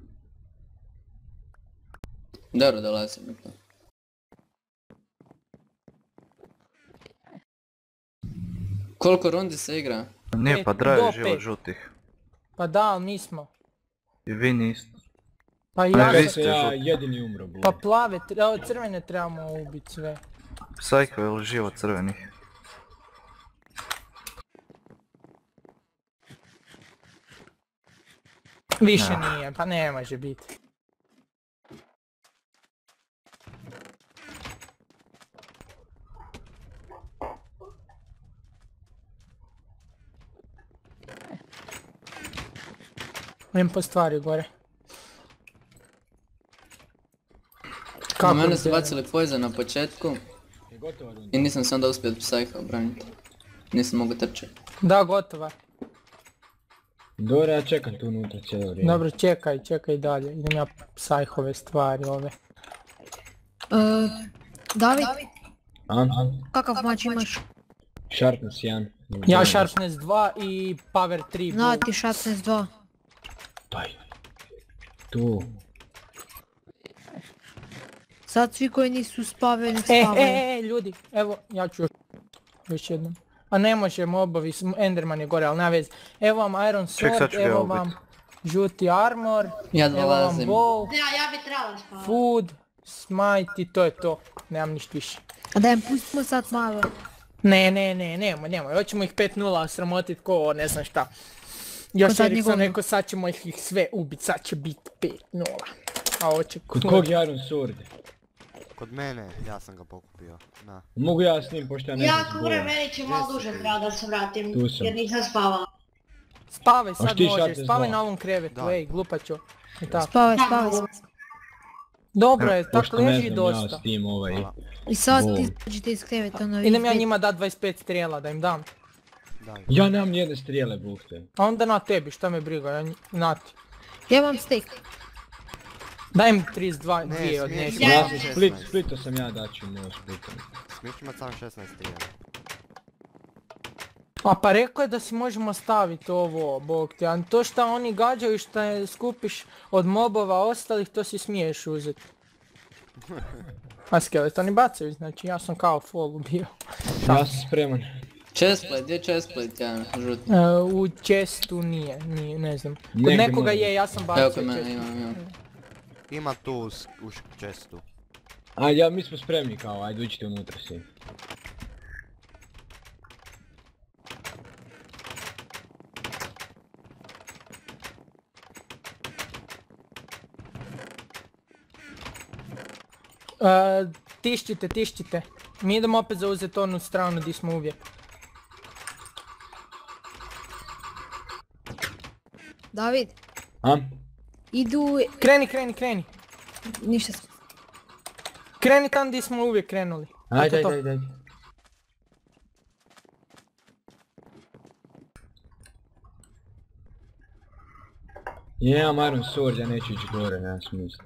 Dobro, dolazim mi to. Koliko rundi se igra? Nije pa draje život žutih. Pa da, ali nismo. I vi niste. Pa ja jedini umro. Pa plave, crvene trebamo ubiti sve. Psycho je li život crvenih? Više nije, pa ne može biti. Idem po stvari gore. Na mene su bacili poison na početku i nisam se onda uspio od Psycha obraniti. Nisam mogu trčati. Da, gotova. Dobro, ja čekam tu unutra cijelo vrijeme. Dobro, čekaj dalje. Idem ja Psychove stvari ove. David? Kakav mač imaš? Sharpness 1. Ja Sharpness 2 i Power 3. Na ti Sharpness 2. Daj. Tu. Sad svi koji nisu spavili, spavaju. Ljudi, evo, ja ću još jednom. A ne može mobovi, Enderman je gore, ali nema veze. Evo vam Iron Sword, evo vam žuti armor, evo vam bow, Ja bi trebala spavati. food, smite i to je to. Nemam ništa više. A da im pustimo sad malo. Nemoj, hoćemo ih 5-0 sramotit ko ne znam šta. Još Erikson rekao sad ćemo ih sve ubit, sad će biti 5-0. A ovo će... Kod kog je Iron Sword? Kod mene, ja sam ga pokupio. Na. Mogu ja s njim pošto ja ne znam Ja kure, meni će malo duže treba da se vratim, jer nisam spavala. Spavaj sad može, spavaj na ovom krevetu, ej, glupačo. Spavaj. Dobro je, tako leži dosta. I sad ti dođete iz kreveta na idem ja njima dat 25 strijela da im dam. Ja nemam nijedne strijele, bukte. A onda na tebi, šta me briga, ja na ti. Ja imam steak. Daj mi 32, 2 od nešto. Splito sam ja daću moj splitom. Smiješ imat samo 16 strijela. A pa rekao je da si možemo staviti ovo, bog ti, a to šta oni gađaju šta skupiš od mobova ostalih, to si smiješ uzeti. A skeletoni bacaju, znači ja sam kao full ubio. Ja sam spreman. Chestplate, gdje je chestplate, ja žuti? U chestu nije, ne znam. Kod nekoga je, ja sam bacio chest. Evo kod mene imam. Ima tu u chestu. Ajde, mi smo spremni kao, ajde uđite unutra svi. Tišćite. Mi idemo opet zauzeti onu stranu gdje smo uvijek. David. Idu... Kreni. Ništa sam. Kreni tam gdje smo uvijek krenuli. Ajde. Imam Iron Sword, ja neću ići gore, nema smisla.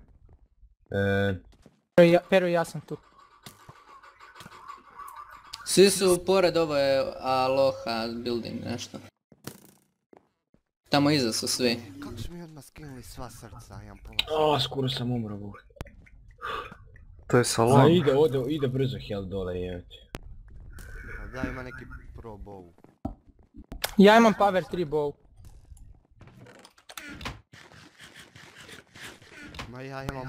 Pero ja sam tu. Svi su pored ove Aloha building nešto. Tamo iza su svi. Kako su mi odmah skinuli sva srca, imam pola. Skoro sam umro, bog. To je salon. Ide brzo health dole, jevati. Da, ima neki pro bow. Ja imam power 3 bow. Ma ja imam...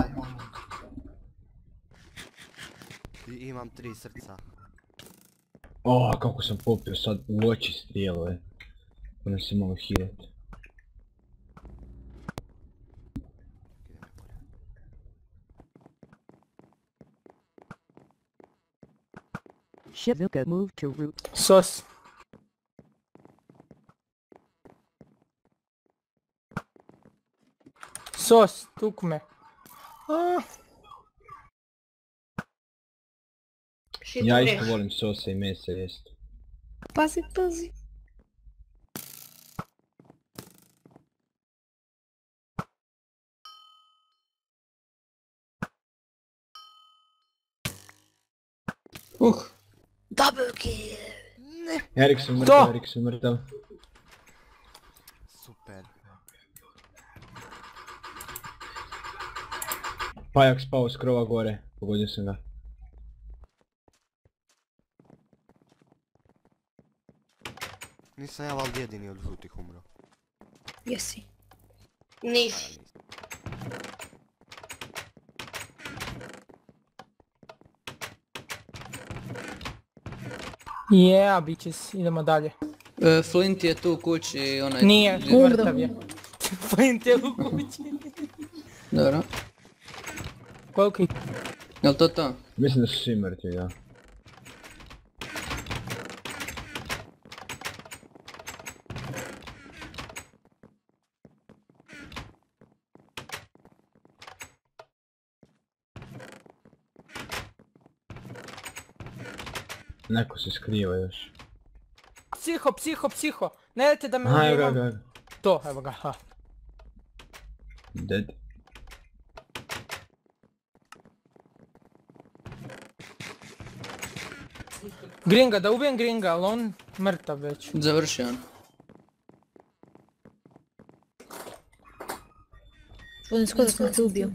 Imam 3 srca. Kako sam popio sad u oči strijelo, Moram se malo healat. Sos. Sos, tuk me. Ja isto volim sose i mesa jest. Pazi, pazi. Double kill. Erik su mrtav, Erik su mrtav. Super. Pajak spao s krova gore, pogodio sam ga. Nisam ja valjda jedini od žutih umro. Jesi. Nisi. Yeah, bitches, idemo dalje. Flint je tu u kući i onaj... Nije, mrtav je. Flint je u kući. Dobro. Koliko ih? Jel to to? Mislim da su svi mrtvi, da. Neko se skriva još. Psiho! Ne dajte da me ubijemo. Evo ga. To, evo ga, ha. Dead. Gringa, da ubijem Gringa, ali on mrtav već. Završi on. On skoro sam te ubio.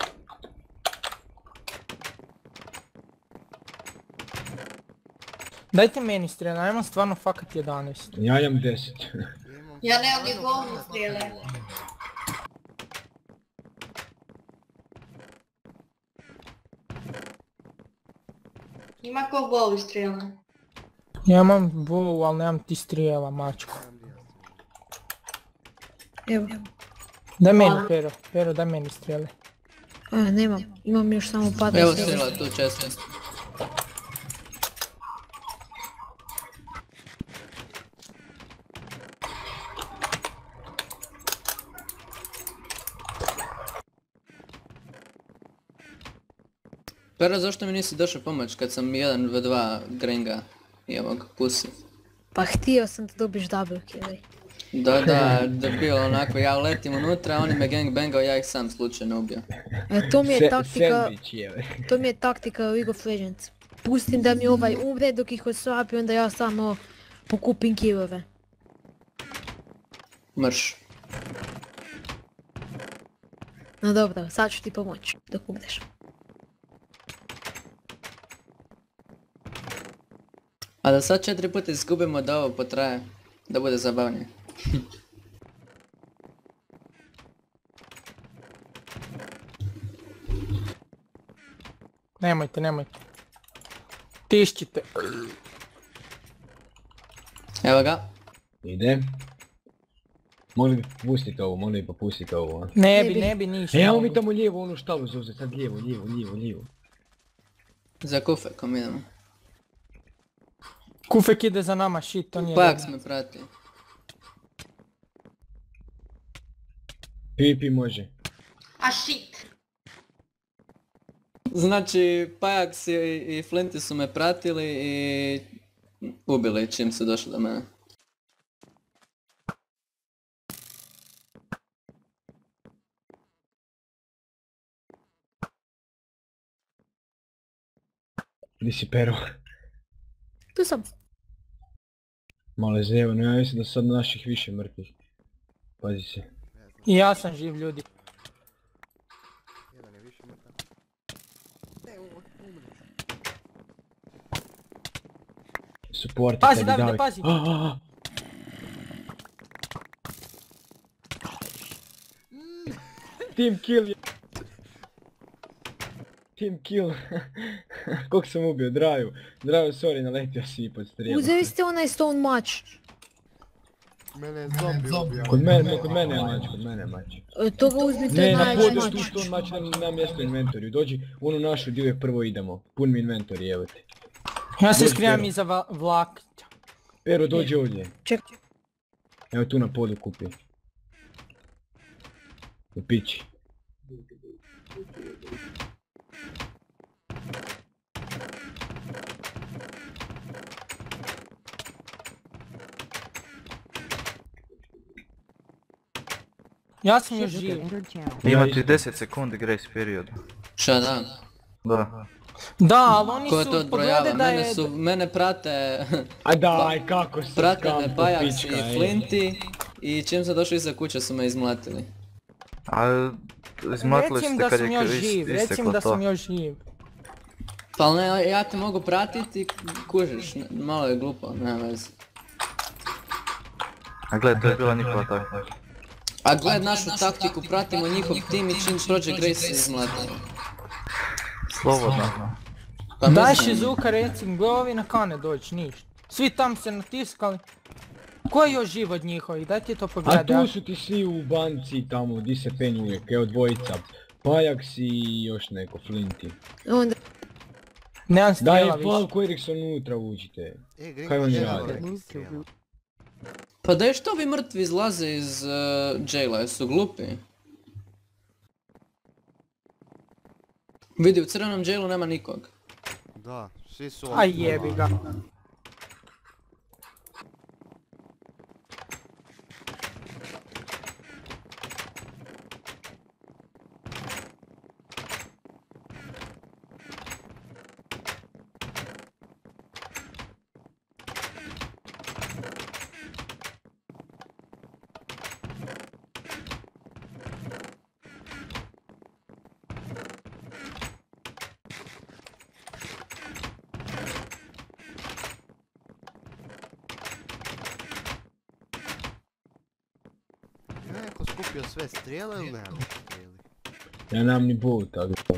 Dajte meni strela, ja imam stvarno fakat 11. Ja imam 10. Ja nemam ni govnu strijele. Ima ko govu strijele? Ja imam bovu, ali nemam ti strijela, mačko. Evo. Daj meni, Pero, daj meni strijele. Nemam, imam još samo pada. Evo strijela tu često. Pero, zašto mi nisi došao pomoć kad sam 1v2 Gringa i ovog pusi? Pa htio sam da dobiš double kill. Da, bilo onako, ja letim unutra, oni me gangbangao, ja ih sam slučajno ubio. To mi je taktika, to mi je taktika u League of Legends. Pustim da mi ovaj umre dok ih osvapi, onda ja samo pokupim killove. Mrš. No dobro, sad ću ti pomoći dok umreš. A da sad 4 puta izgubimo da ovo potraje, da bude zabavnije. Nemojte. Tišćite. Evo ga. Ide. Mogli bi popustiti ovo, Ne bi ništa. Evo mi tamo lijevo onu štalu zauzeti, sad lijevo. Za kufekom idemo. Kufek ide za nama, shit, to nije... Pajak me prati. PvP može. A shit. Znači, Pajax i Flinti su me pratili i ubili čim su došli do mene. Gdje si Pero? Tu sam. Malo je zjevano, ja mislim da sad naših više mrtvih. Pazi se. I ja sam živ, ljudi. Supporti pazi, tebi Davide, David. pazi! Team kill je... Team kill. Kog sam ubio? Draju, sorry, naletio si i pod strijelu. Uzeli ste onaj stone mač. Mene je zombi ubio. Kod mene je mač. To ga uzmite Ne, na na mač. podu tu stone mač na mjesto inventoriju. Dođi u onu našu gdje uvijek prvo idemo. Pun mi inventori, evo ti. Ja se skrivam iza vlakića. Pero dođi ovdje. Čekaj. Evo tu na polju kupi. U pići. Ja sam još živ. Imate 10 sekundi grace period. Šta da? Da. Da, ali oni Ko su to odbrojava? pogledaj da je... Mene prate... A daj, kako se prate skam me po Pajax pička, i Flinty i čim sam došao iza kuće su me izmlatili. A izmlatili ste kad je isteklo to. Recim da sam još živ. Pa ali ne, ja te mogu pratiti, kužiš, malo je glupo, nema veze. A gledaj, to je bila njihova taktika. A gled našu taktiku, pratimo njihov tim i čim prođe Grace se izmlatimo. Slobodno. Pa daj Shizuka recim, gle ovi na kane doći, ništa. Svi tam se natiskali. Ko je još živ od njihovih, daj ti to pogledaj. A tu su ti svi u banci tamo, di se penju uvijek, evo dvojica. Pajax i još neko, Flinty. Onda... Nemam strijela više. Daj Falko Eriksson unutra uđite. Kaj oni rade? Pa daj što vi mrtvi izlaze iz jaila, jesu glupi? Vidi, u crvenom jailu nema nikog. Da, svi su... Aj jebi ga. Neko skupio sve strijele ili nema strijeli? Ja nemam ni bow, tako da...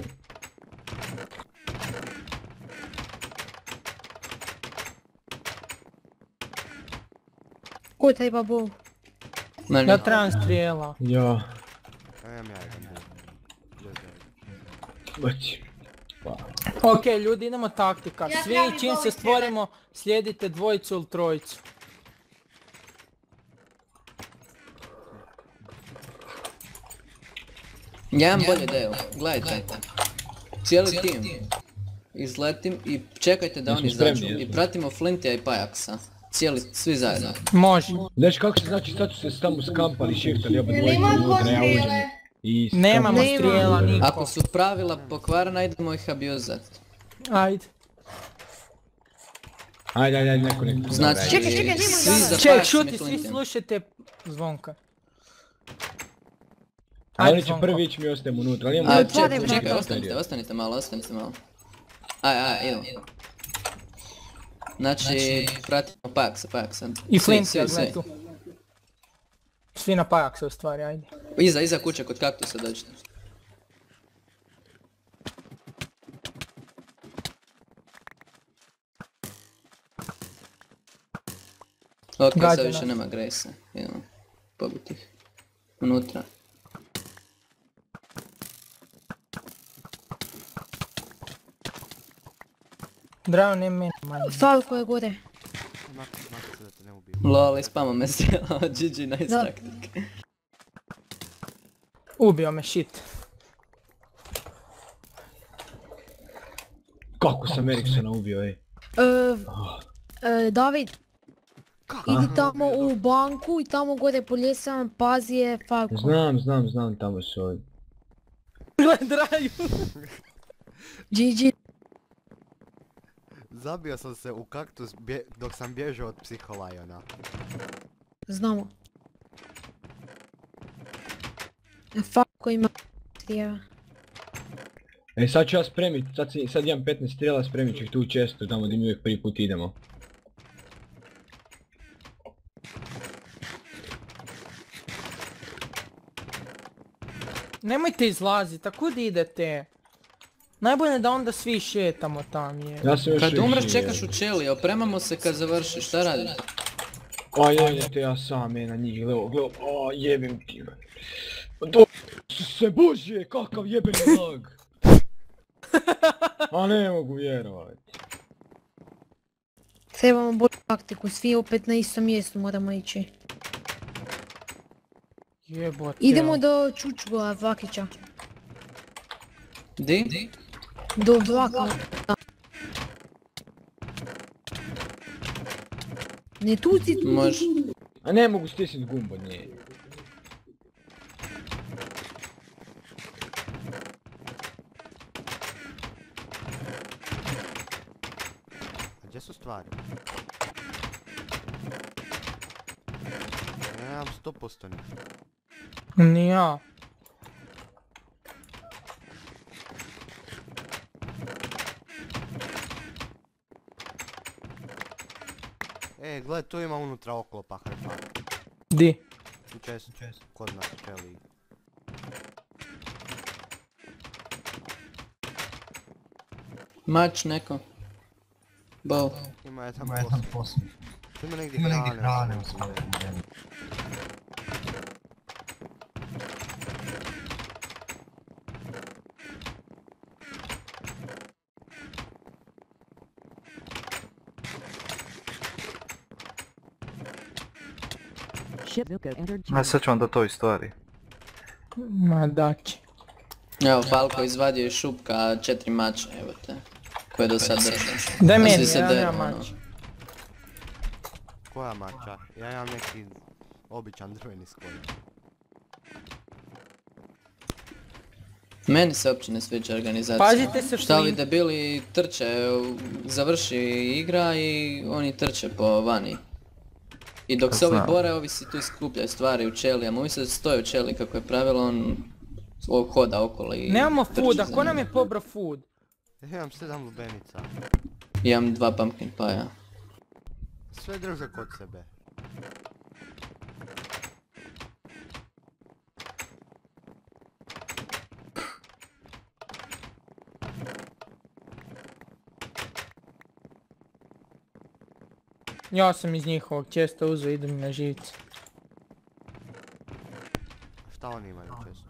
Ko taj babu? Ja trebam strijela. Ja. Imam ja jedan bow. Baći. Ok, ljudi, idemo taktika. Svi čim se stvorimo, slijedite dvojicu ili trojicu. Ja imam bolju ideju, gledajte. Cijeli tim izletim i čekajte da oni izađu i pratimo Flintija i Pajaxa. Svi zajedno. Može. Znaš kako se znači sad su se tamo skampali, shiftali oba dvojica unutra, ja uđem i... Nemamo strijela niko. Ako su pravila pokvarena, idemo ih abuzat. Ajde. Ajde, neko. Znači, čekaj, svi za Ček, Pajaxom šuti, i svi Flintijom. slušajte zvonka. A oni će prvi ići, mi ostajemo unutra, ali imamo... Čekaj, ostanite malo. Aj, idemo. Znači, pratimo Pajaxa. I Flintija, gledaj tu. Svi na Pajaxa u stvari, ajde. Iza kuće kod kaktusa dođete. Ok, sad više nema Grace-a. Idemo pobiti ih. Unutra. Drago, ne meni manje. Falko je gore. Lol, ispamo me strela od GG, nice taktike. Ubio me, shit. Kako sam Ericssona ubio, ej? David. Idi tamo u banku i tamo gore po ljesama pazi je Falko. Znam, tamo su ovdje. Gledraju. GG. Zabio sam se u kaktus dok sam bježao od psiholajona. Znamo. Falko ima strijeva. E sad ću ja spremit, sad imam 15 strijela, spremit ću ih tu u čestu, tamo gdje mi uvijek prvi put idemo. Nemojte izlaziti, a kud idete? Najbolje da onda svi šetamo tam je. Kad umreš čekaš u čeli, opremamo se kad završiš, šta radiš? A jebite ja sam na njih, gledaj, a jebim ti me. To se bože, kakav jebeni lag. A ne mogu vjerovati. Trebamo bolju taktiku, svi opet na istom mjestu moramo ići. Jebote. Idemo do Čučgova, Vlakića. Di? Do Vlaka. Ne tuci. Može. A ne mogu stisnit gumbo, nije. A gdje su stvari? Ja nemam 100% ništa. Ni ja. Gledaj, tu ima unutra oklopa hrpa. Di? Tu često, kod nas čeli. Mač neko. Bow. Ima jedan posao. Tu ima negdje hrane. A sad ću vam da to i stvari. Ma daći. Evo, Falko izvadio iz šupka 4 mača, evo te. Koje do sad držao. Daj meni, ja mač. Koja mača? Ja imam neki običan drveni skoj. Meni se uopće ne sviđa organizacija. Pazite se šta ovi debili trče, završi igra i oni trče po vani. I dok se ovi bore, ovi si tu skupljaju stvari u čelijama, ovi se stoje u čeli kako je pravilo, on hoda okolo i... Nemamo fooda, ko nam je pobrao food? Imam 7 lubenica. Imam 2 pumpkin paja. Sve drže kod sebe. Ja sam iz njihovog često uzeo, idu mi na živce. Šta oni imaju često?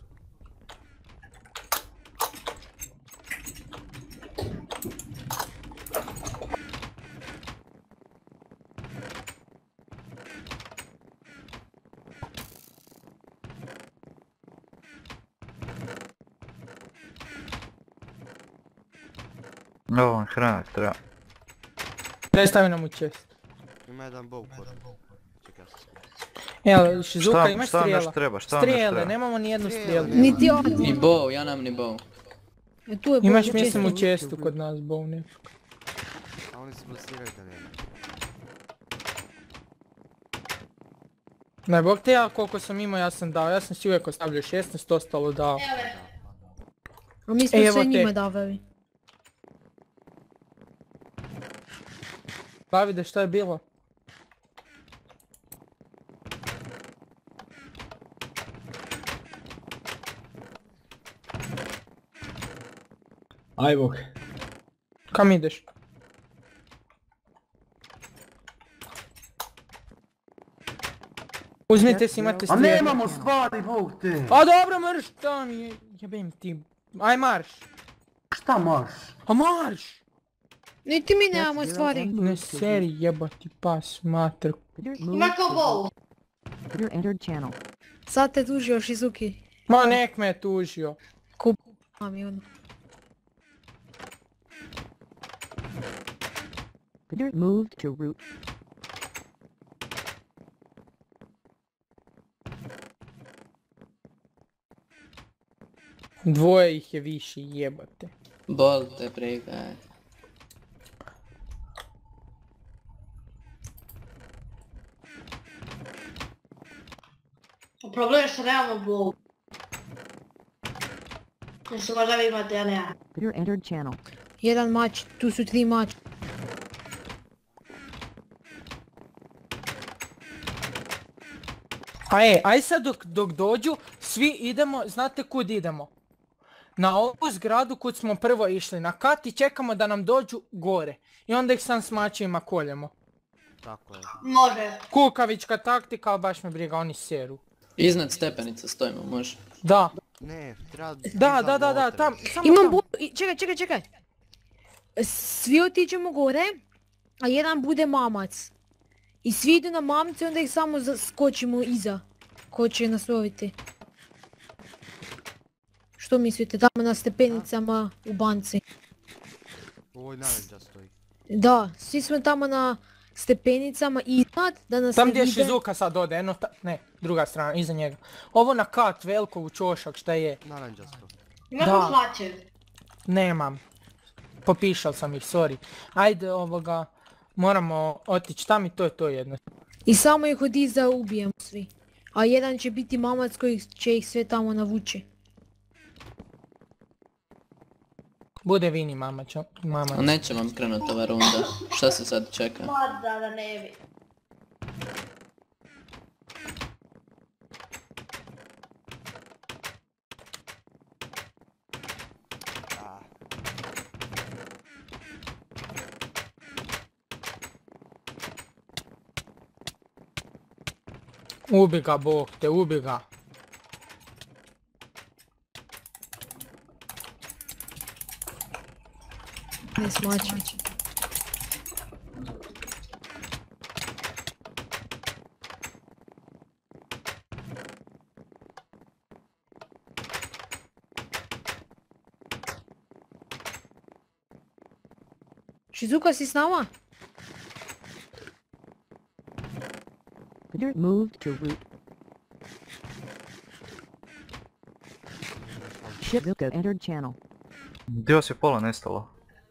Ovo hrana treba. Daj stavi nam u čest. Ima jedan bow kod. Čekaj se skoro. Evo, Shizuka, imaš strijela? Šta vam još treba? Strijele, nemamo ni jednu strijelu. Niti ovdje. Ni bow, ja nam ni bow. Imaš mislim u čestu kod nas bow nešto. A oni se blesiraju da nema. Ne, bog te ja koliko sam imao ja sam dao, ja sam si uvijek ostavljao 16, ostalo dao. A mi smo sve njima davali. Davide, šta je bilo? Aj bok. Kam ideš? Uzmite si, imate strijel. A nemamo stvari, bog te! A dobro, marš, šta mi je, jebem ti. Aj marš. Šta marš? A marš! Niti mi nemamo stvari. Ne seri, jebati pas, mater. Ima ko bow. Sad te tužio Shizuki. Ma nek me je tužio. Kup. Mami ono. Moved to route. Dvoje ih je više, jebate. Bol te briga, ajde. Problem je što nemamo bow. Nešto možda vi imate, ja nemam. Jedan mač, tu su 3 mača. A aj sad dok dođu, svi idemo, znate kud idemo? Na ovu zgradu kud smo prvo išli, na kat i čekamo da nam dođu gore. I onda ih sam s mačevima koljemo. Tako je. Može. Kukavička taktika, ali baš me briga, oni seru. Iznad stepenica stojimo, može? Da. Ne, treba... Da, tam, samo Imam tam. čekaj. Svi otiđemo gore a jedan bude mamac. I svi idu na mamce, onda ih samo skočimo iza. Ko će nas loviti. Što mislite, tamo na stepenicama u banci? Ovoj naranđa stoji. Da, svi smo tamo na stepenicama iznad, da nas Tam ne gdje vide. Shizuka sad ode, ne, druga strana, iza njega. Ovo na kat, Velkovu čošak, šta je? Naranđasto. Imamo hlače. Nemam. Popišal sam ih, sorry. Ajde moramo otići tam i to je to jedno. I samo ih od iza ubijemo svi. A jedan će biti mamac koji će ih sve tamo navući. Bude vini mamac. Neće vam krenut ova runda. Šta se sad čeka? Ma da ne bi. Ubi ga, Bog te, ubi ga. Ne smači. Shizuka, si s nama? Moved to route. Shizuka entered channel. Dio se pola nestalo.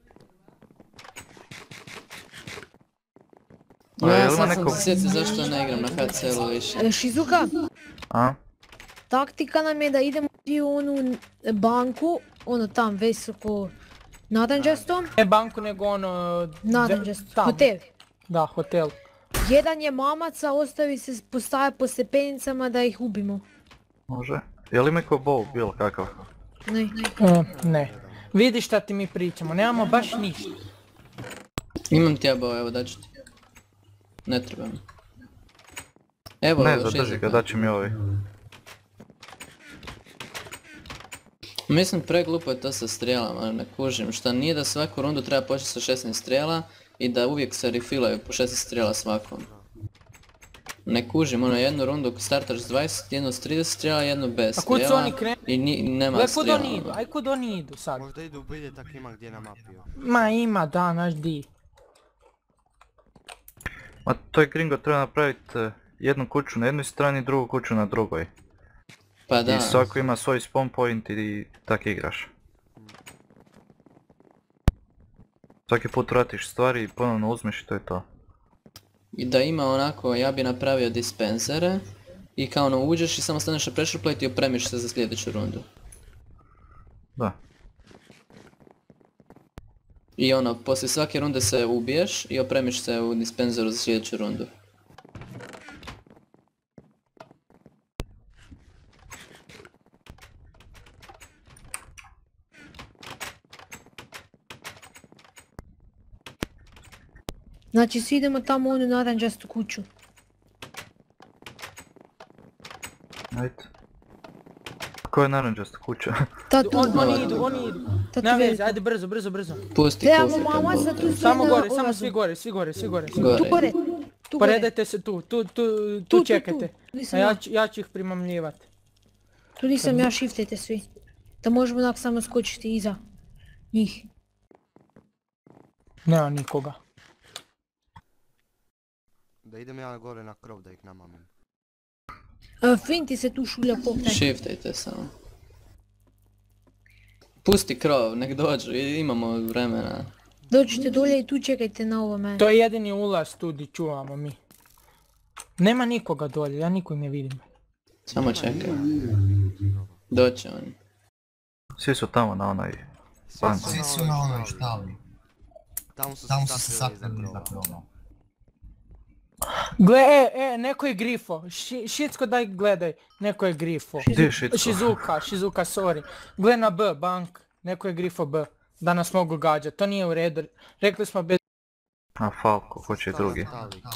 Ja sad sam se sjetio zašto ne igram na HCL-u više. Shizuka? A? Taktika nam je da idemo u onu banku, ono tam visoko naranđastom. Ne banku nego Naranđasto, hotel. Da, hotel. Jedan je mamaca, ostavi se postaje po stepenicama da ih ubimo. Može. Je li neko bow bilo kakav? Ne. Ne. Vidi šta ti mi pričamo, nemamo baš ništa. Imam ti ja bow, evo daću ti. Ne treba mi. Evo, ne, zadrži ga, daću mi ovaj. Mislim preglupo je to sa strijelama, ne kužim. Šta nije da svaku rundu treba početi sa 16 strijela i da uvijek se refilaju po 16 strijela svakom. Ne kužim, jednu rundu startaš s 20, jednu s 30 strijela, jednu bez strijela. A kud su oni krenu? I nema strijela. Aj kud oni idu sad? Možda idu bilje, tak ima gdje na mapi. Ma ima, da, naš di. Ma toj gringo treba napraviti jednu kuću na jednoj strani, drugu kuću na drugoj. Pa da. I svako ima svoj spawn point i tak igraš. Svaki put vratiš stvari i ponovno uzmeš i to je to. I da ima onako, ja bi napravio dispenzere i kao uđeš i samo staneš na pressure plate i opremiš se za sljedeću rundu. Da. I poslije svake runde se ubiješ i opremiš se u dispenzeru za sljedeću rundu. Znači svi idemo tamo u onu naranđastu kuću. Ajde. Ko je naranđasta kuća? Oni idu. Na vezi, ajde brzo. Pusti trebamo mamac da tu samo gore, samo svi gore. Tu poredajte se tu čekajte. A ja ću ih primamljivati. Tu nisam ja, shiftajte svi. Da možemo onak samo skočiti iza njih. Nema nikoga. Da idem ja gore na krov da ih namamim. Finti se tu šulja poktaj. Shiftajte samo. Pusti krov, nek dođu, imamo vremena. Dođite dolje i tu čekajte na ovome. To je jedini ulaz tu di čuvamo mi. Nema nikoga dolje, ja nikog ne vidim. Samo čekaj. Doće oni. Svi su tamo na onoj banci. Svi su na onoj štali. Tamo su se sakrili iza krova. Gle, neko je grifo. Šitsko daj gledaj. Neko je grifo. Gdje je Šitsko? Shizuka, sorry. Gle na B, bank. Neko je grifo B. Da nas mogu gađati, to nije u redu. Rekli smo bez... A Falko, ko će drugi?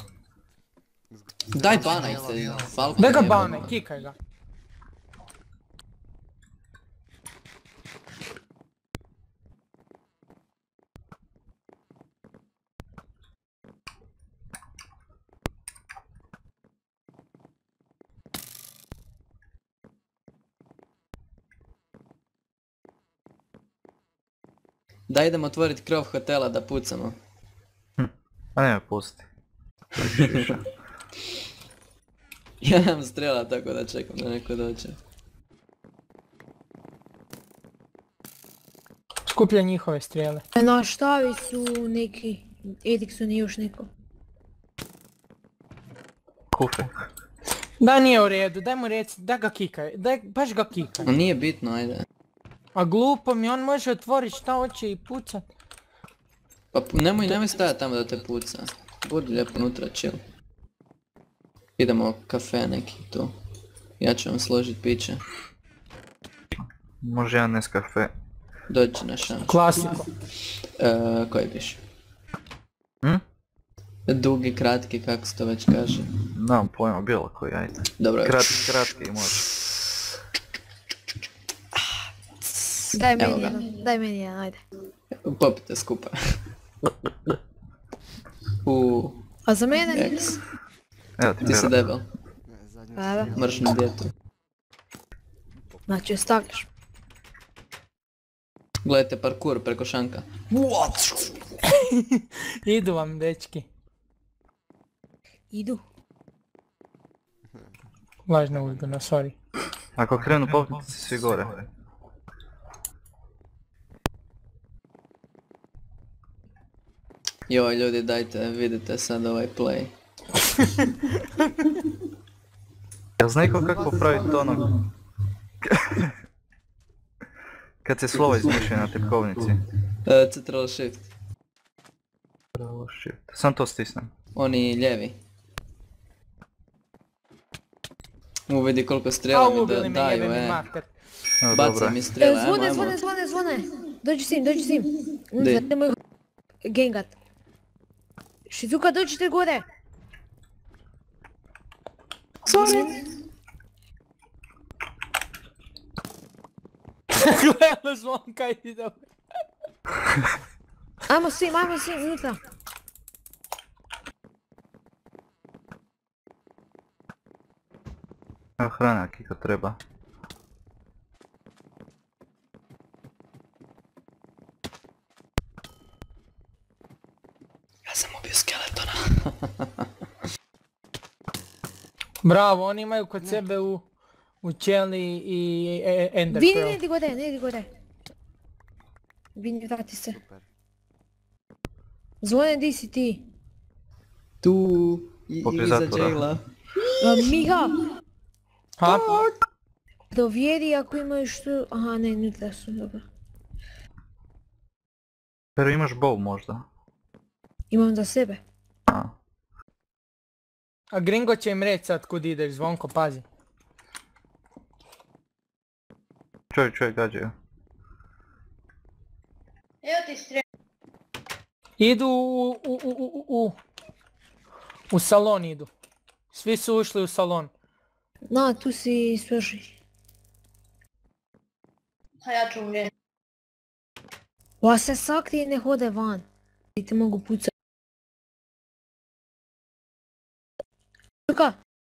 Daj banaj se, Falko. Daj ga banaj, kikaj ga. Da idemo otvoriti krov hotela da pucamo. A nema pusti. Ja nemam strela tako da čekam da neko dođe. Skuplja njihove strijele. Na štavi su neki, Erikson i još neko. Kufe. Da nije u redu, daj mu reci, da ga kikaj, baš ga kikaj. Nije bitno, ajde. A glupo mi, on može otvoriti šta hoće i pucat. Pa nemoj stajati tamo da te puca. Budi lijepo unutra, chill. Idemo kafe neki tu. Ja ću vam složit piće. Može jedan Nescafe. Dođi na šansu. Klasiko. Koji biš? Dugi, kratki, kako se to već kaže? Nemam pojma, bilo koji, ajde. Dobro. Kratki može. Daj meni jedan, ajde. Popite skupa. A za mene? Evo ti ti si debel. Mržnu djetu. Znači ostavljaš. Gledajte parkour preko šanka. Idu vam, dečki. Idu. Lažno uzgona, sorry. Ako krenu popnici svi gore. Joj ljudi, dajte, vidite sad ovaj play. Jel zna iko kako popraviti ono... Kad se slova izmišlja na tipkovnici? Ctrl Shift. Ctrl Shift. Sam to stisnem. Oni ljevi. Uvidi koliko strela mi daju, Bacaj mi strela, Zvone. Dođi s njim. Nemoj gengat. Shizuka, dođite gore. Sorry. Gledalo zvonka i ide. Ajmo svim, unutra. Evo hrana kiko treba. Ja sam ubio skeletona. Bravo, oni imaju kod sebe u ćeli i Ender Pearl. Vini, ne idi gore. Vini, vrati se. Zvone, di si ti? Tu, iza jaila. Miha! Ha? Dovjeri ako imaju što... Aha, ne, nutra su, dobro. Pero imaš bow možda? Imam za sebe. A Gringo će im reći sad kud ideš, Zvonko, pazi. Čovjek gađaju. Evo ti strel. Idu u salon idu. Svi su ušli u salon. Na, tu si svrši. Ha, ja ću umrijeti. Ova se sakri i ne hode van. I te mogu pucati. Luka!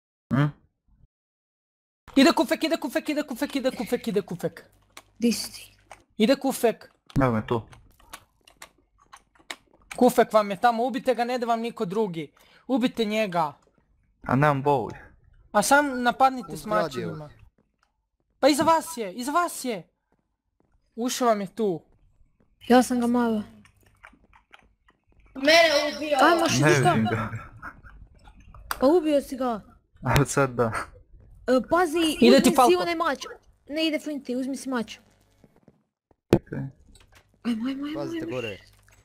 Ide kufek. Di si ti? Ide kufek. Evo me tu. Kufek vam je tamo, ubite ga, ne da vam niko drugi. Ubite njega. A nemam bow. A sam napadnite s mačinima. Pa iza vas je. Ušao vam je tu. Ja sam ga malo. Mene ubio. Ajmo, Shizuka. Ne vidim ga. Pa ubio si ga. A sad da. Pazi, ide ti uzmi Falko. si onaj mač. Ne ide Flinty, uzmi si mač. Okay. Ajmo. Pazite gore.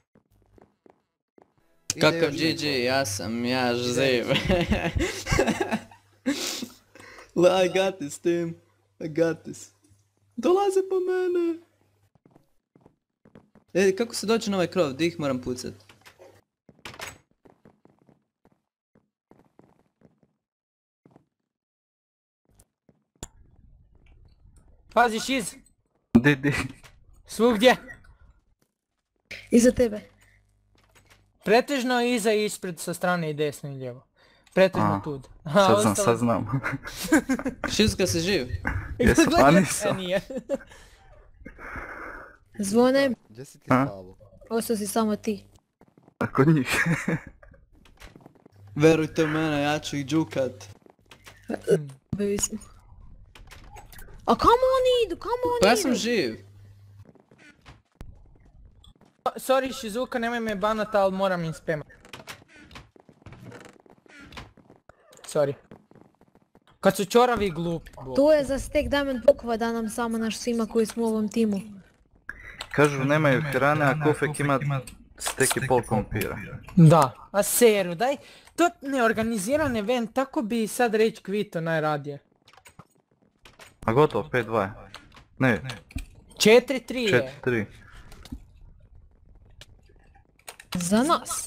Kakav GG, ja živ. I got this, team. I got this. Dolaze po mene. Kako se dođe na ovaj krov? Di ih moram pucat? Pazi, Shiz. Di. Svugdje. Iza tebe. Pretežno iza i ispred sa strane i desno i lijevo. Pretežno tud. Sad znam. Shizuka si živ? Jesam, a nisam. Nije. Zvone. Gdje si ti spavo? Ostao si samo ti. A kod njih. Verujte u mene, ja ću ih džukat. A kamo oni idu, kamo oni idu? Pa ja sam živ. Sorry Shizuka, nemoj me banat, ali moram im spamat. Sorry. Kad su čoravi i glupi. To je za Stack Diamond Bokova da nam samo naš svima koji smo u ovom timu. Kažu nemaju hrane, a Kufek ima stek i pol kompira. Da, a seru, daj, to neorganiziran event, tako bi sad reći kvito najradije. A gotovo, 5-2 je. Ne. 4-3 je. 4-3. Za nas.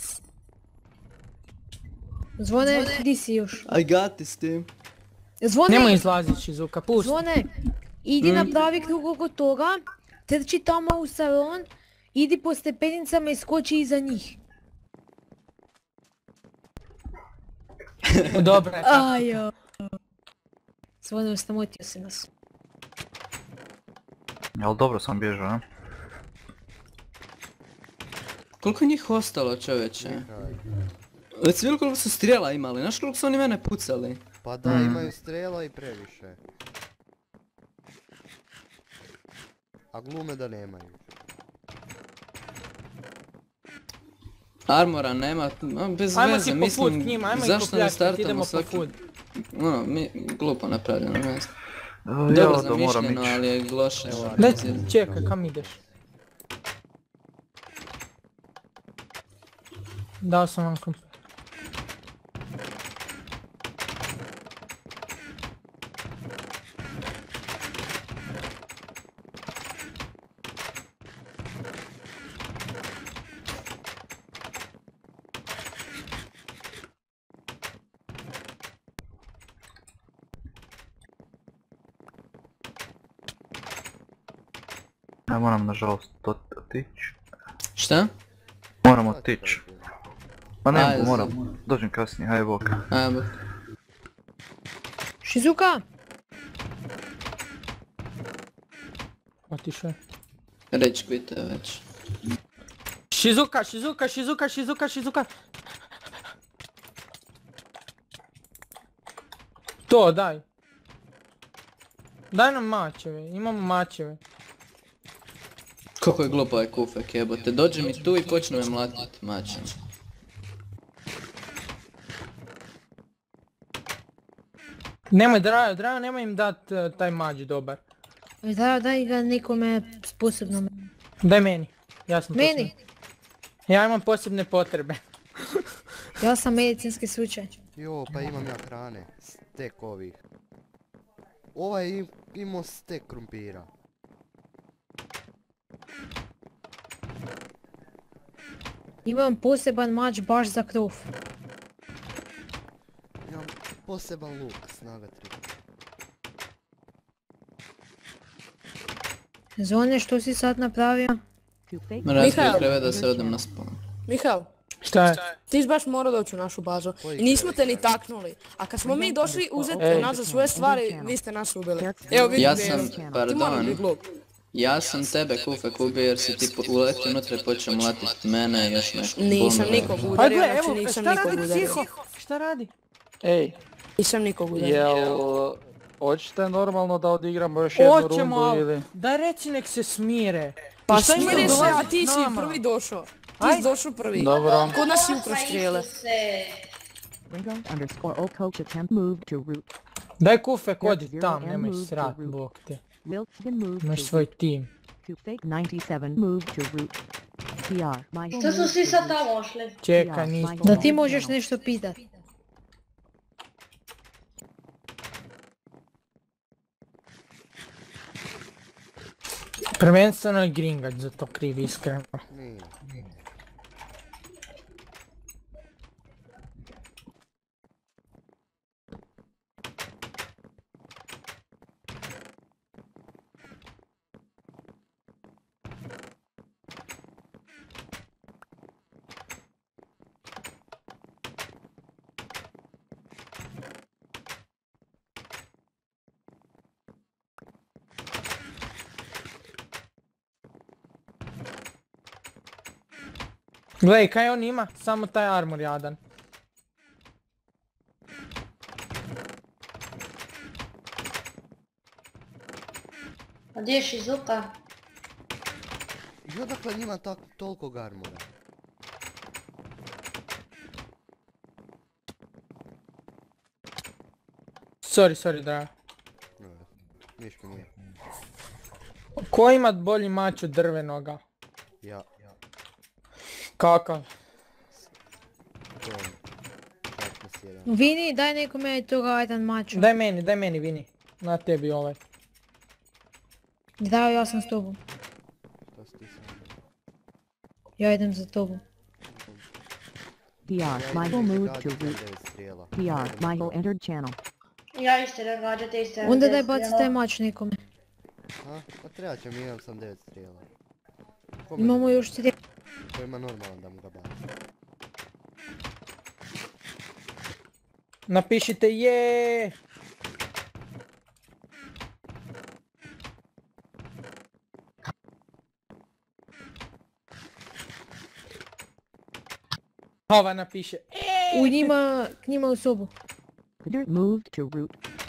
Zvone, di si još? I got this team. Zvone! Nemoj izlazit Shizuka, pusti. Zvone, idi napravi krug oko toga, trči tamo u salon, idi po stepenicama i skoči iza njih. Dobro je tako. Ajo. Zvone, ostamotio si nas. Jel dobro sam bježao, a? Koliko njih ostalo, čovječe? Reci vidjeli koliko su strijela imali, znaš koliko su oni mene pucali? Pa da, imaju strijela i previše. A glume da nemaju. Armora nema, bez veze, mislim, zašto ne startamo svaki... Ono, glupo napravljeno, ne znam. Dobro zamišljeno, ali je loše. Čekaj, kam ideš? Dao sam vam komplet. Ja moram nažalost otići. Šta? Moram otići. Pa ne moram, dođem kasnije, hajde bok. Ajde bok. Shizuka! Otišao je. Reći kvite već. Shizuka, Shizuka, Shizuka, Shizuka, Shizuka! To, daj. Daj nam mačeve, imamo mačeve. Kako je glupo ovaj Kufek, jebote, dođe mi tu i počne me mlatit mačem. Nemoj Drajo, nemoj im dat taj mač dobar. Daj ga nekome posebno. Daj meni, ja sam posebno. Meni? Ja imam posebne potrebe. Ja sam medicinski slučaj. Jo, pa imam ja hrane, stek ovih. Ovaj je imao stek krumpira. Imam poseban mač baš za krov. Imam poseban luk, snaga 3. Zone, što si sad napravio? Razbio kreve da se odem na spawn. Mihajl. Šta je? Ti si baš morao doći u našu bazu i nismo te ni taknuli. A kad smo mi došli uzeti nazad svoje stvari, vi ste nas ubili. Evo vidi ja gdje sam, pardon, ja sam tebe Kufek ubio jer si ti uletio unutra i počeo mlatit mene i još nešto. Nisam nikog udario, znači nisam nikog udario. Šta radi? Ej, nisam nikog udario. Jel, hoćete normalno da odigramo još jednu rundu ili? Daj reci nek se smire. Pa smiri se, a ti si prvi došao. Ti si došao prvi. Dobro. Kod nas jutro strijele. Daj Kufek, odi tam, nemoj srat, bok te. Imaš svoj tim. Što su svi sad tamo ošli? Čekaj, nismo. Da ti možeš nešto pitat. Prvenstveno je Gringač za to kriv, iskreno. Glej, kaj on ima? Samo taj armor jadan. A gdje je Shizuka? I odakle njima toliko armora? Sorry, draga. Ništa nije. Ko ima bolji mač od drvenoga? Ja. Kakav? Vini, daj nekome toga jedan maču. Daj meni Vini. Na tebi ovaj. Daj, ja sam s tobom. Ja idem za tobom. PR, Michael moved to root. PR, Michael entered channel. Ja isto da gađate isto. Onda daj baci taj mač nekome. Ha? Pa treba će mi, imam sam 9 strijela. Imamo još 3. Ko ima normalan da mu ga baci. Napišite je. Ova napiše. U njima u sobu. Moved to root.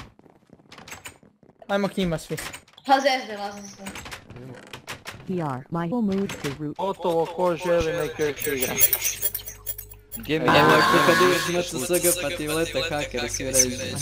Ajmo k njima svi. Pa zezde vas se. PR, Michael moved to root. Gotovo, ko želi neke još igra. Gdje mi Evo ako kad uvijek imaš na SG pa ti lete hakeri svi reći.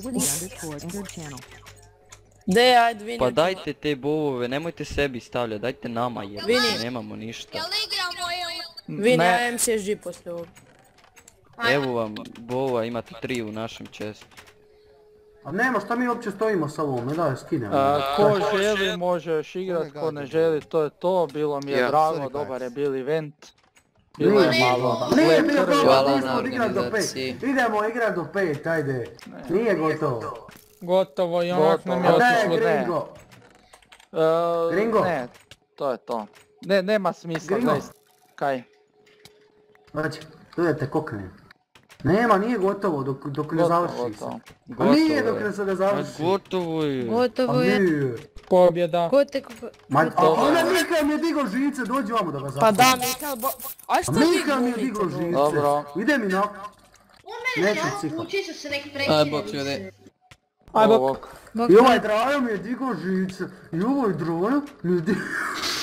De, ajde Vini. Pa dajte te bovove, nemojte sebi stavljati, dajte nama jer nemamo ništa. Vini, ja MCSG poslije ovog. Evo vam bova, imate 3 u našem čestu. A nema, šta mi uopće stojimo s ovom, ne daj skinemo. Ko želi može još igrat, ko ne želi to je to, bilo mi je drago, dobar je bil event. Bilo je malo Nije bio Hvala nismo na odigrat do 5. organizaciji. Idemo igrat do 5, ajde. Nije gotovo. Gotovo i onak nam je A daj otišlo. Gringo. Gringo? Ne, to je to. Ne, nema smisla, Gringo? zaista. Kaj? Znači, tu da te koknem. Nema, nije gotovo dok ne završi se. A nije dok se ne završi. Gotovo je. Gotovo je. Pobjeda. Ko te Onda Mika mi je digao žice, dođi vamo da ga završi. Pa da, Mika, aj što vi Mika mi je digao glumite? žice. Dobro. Ide mi na... Neću cihat. Uči su se neki Aj prekine. bok ljudi. Aj bok. I ovaj Drajo mi je digao žice. I ovaj Drajo mi je digao...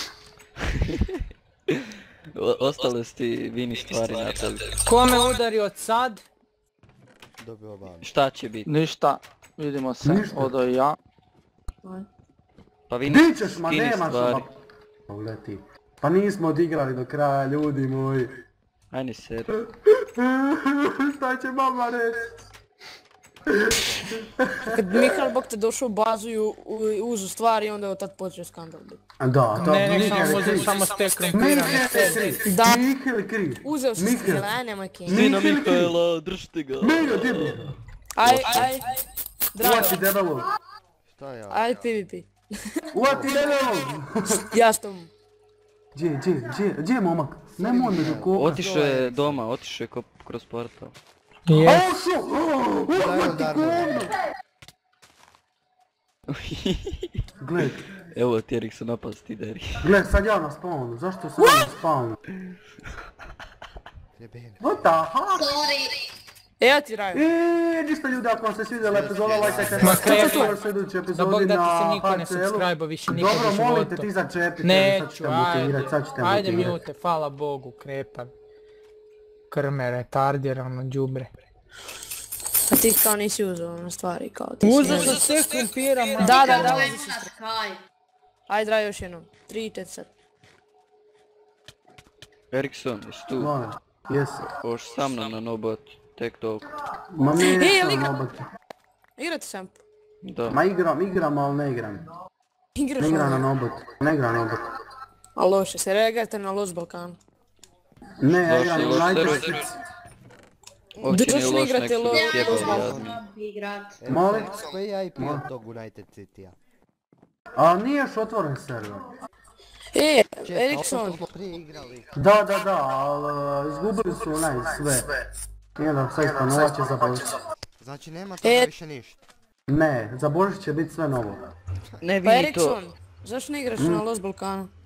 Ostale su ti Vini stvari na tebi. Ko me udari od sad? Dobio obavi. Šta će biti? Ništa, vidimo se, Odo i ja. Pa Vini Di ćeš, ma skini nemaš stvari. oba... Uleti. Pa nismo odigrali do kraja, ljudi moji. Ajde seri. Šta će mama reći? Kad Mihal Bog te došao u bazu i uzu stvari, onda je od tad počeo skandal biti. Da, to Ne, samo ste krompirane. Da. Mihel kriv. Uzeo si strijele, aj nemoj kenji. Sina Mihajla, držite ga. Mihel, di bi? Aj, Drago. Uvati debelog. Šta ja? Aj PvP. Uvati debelog. Ja s tom. Gdje je momak? Nemoj me dokopat. Otišao je doma, otišao je kroz portal. Ošo! Uvati govno! Gled. Evo ti Erik su napast ti Deri. Gled, sad ja na spawnu. Zašto sam ja na spawnu? What the fuck? Sorry. Evo ti Rajo. Ništa ljudi, ako vam se svidjela epizoda, lajkajte. Ma krepa. U sljedećoj Da Bog epizodi da ti na se niko ne HCL-u. subscribe-a više nikad u Dobro, životu. molite ti začepite. Neću, ajde. Sad ćete Ajde mutirati. mute, hvala Bogu, krepan. Krme, retardirano, đubre. A ti kao nisi uzeo na stvari kao ti si. Uzeo sam sve krompira, man. Da, Kaj? Ajde Rajo još jednom. 3 4 Erikson, jesi tu? Molim, jesi. Hoš sa mnom na nobot, tek toliko. Ma ne, Lika. sam nobati. Igrate sam. Da. Ma igram, ali ne igram. Igraš Ne igram na ono. nobot. Ne igram na nobot. A loše, se reagate na Lost Balkanu. Ne, ja Loš igram je, u loš United server. States. Uopće nije Zašto loš, igrate nek su lo- sjebali lo- admin. Igrat. Molim? Koji je IP od tog United City-a? A nije još otvoren server. Erikson. Smo prije igrali. Da, ali izgubili su onaj sve. Nije da sad isplanovat će za Božić. Znači nema toga više ništa. Ne, za Božić će biti sve novo. Ne Pa vidi to. Erikson, zašto ne igraš na Lost Balkanu?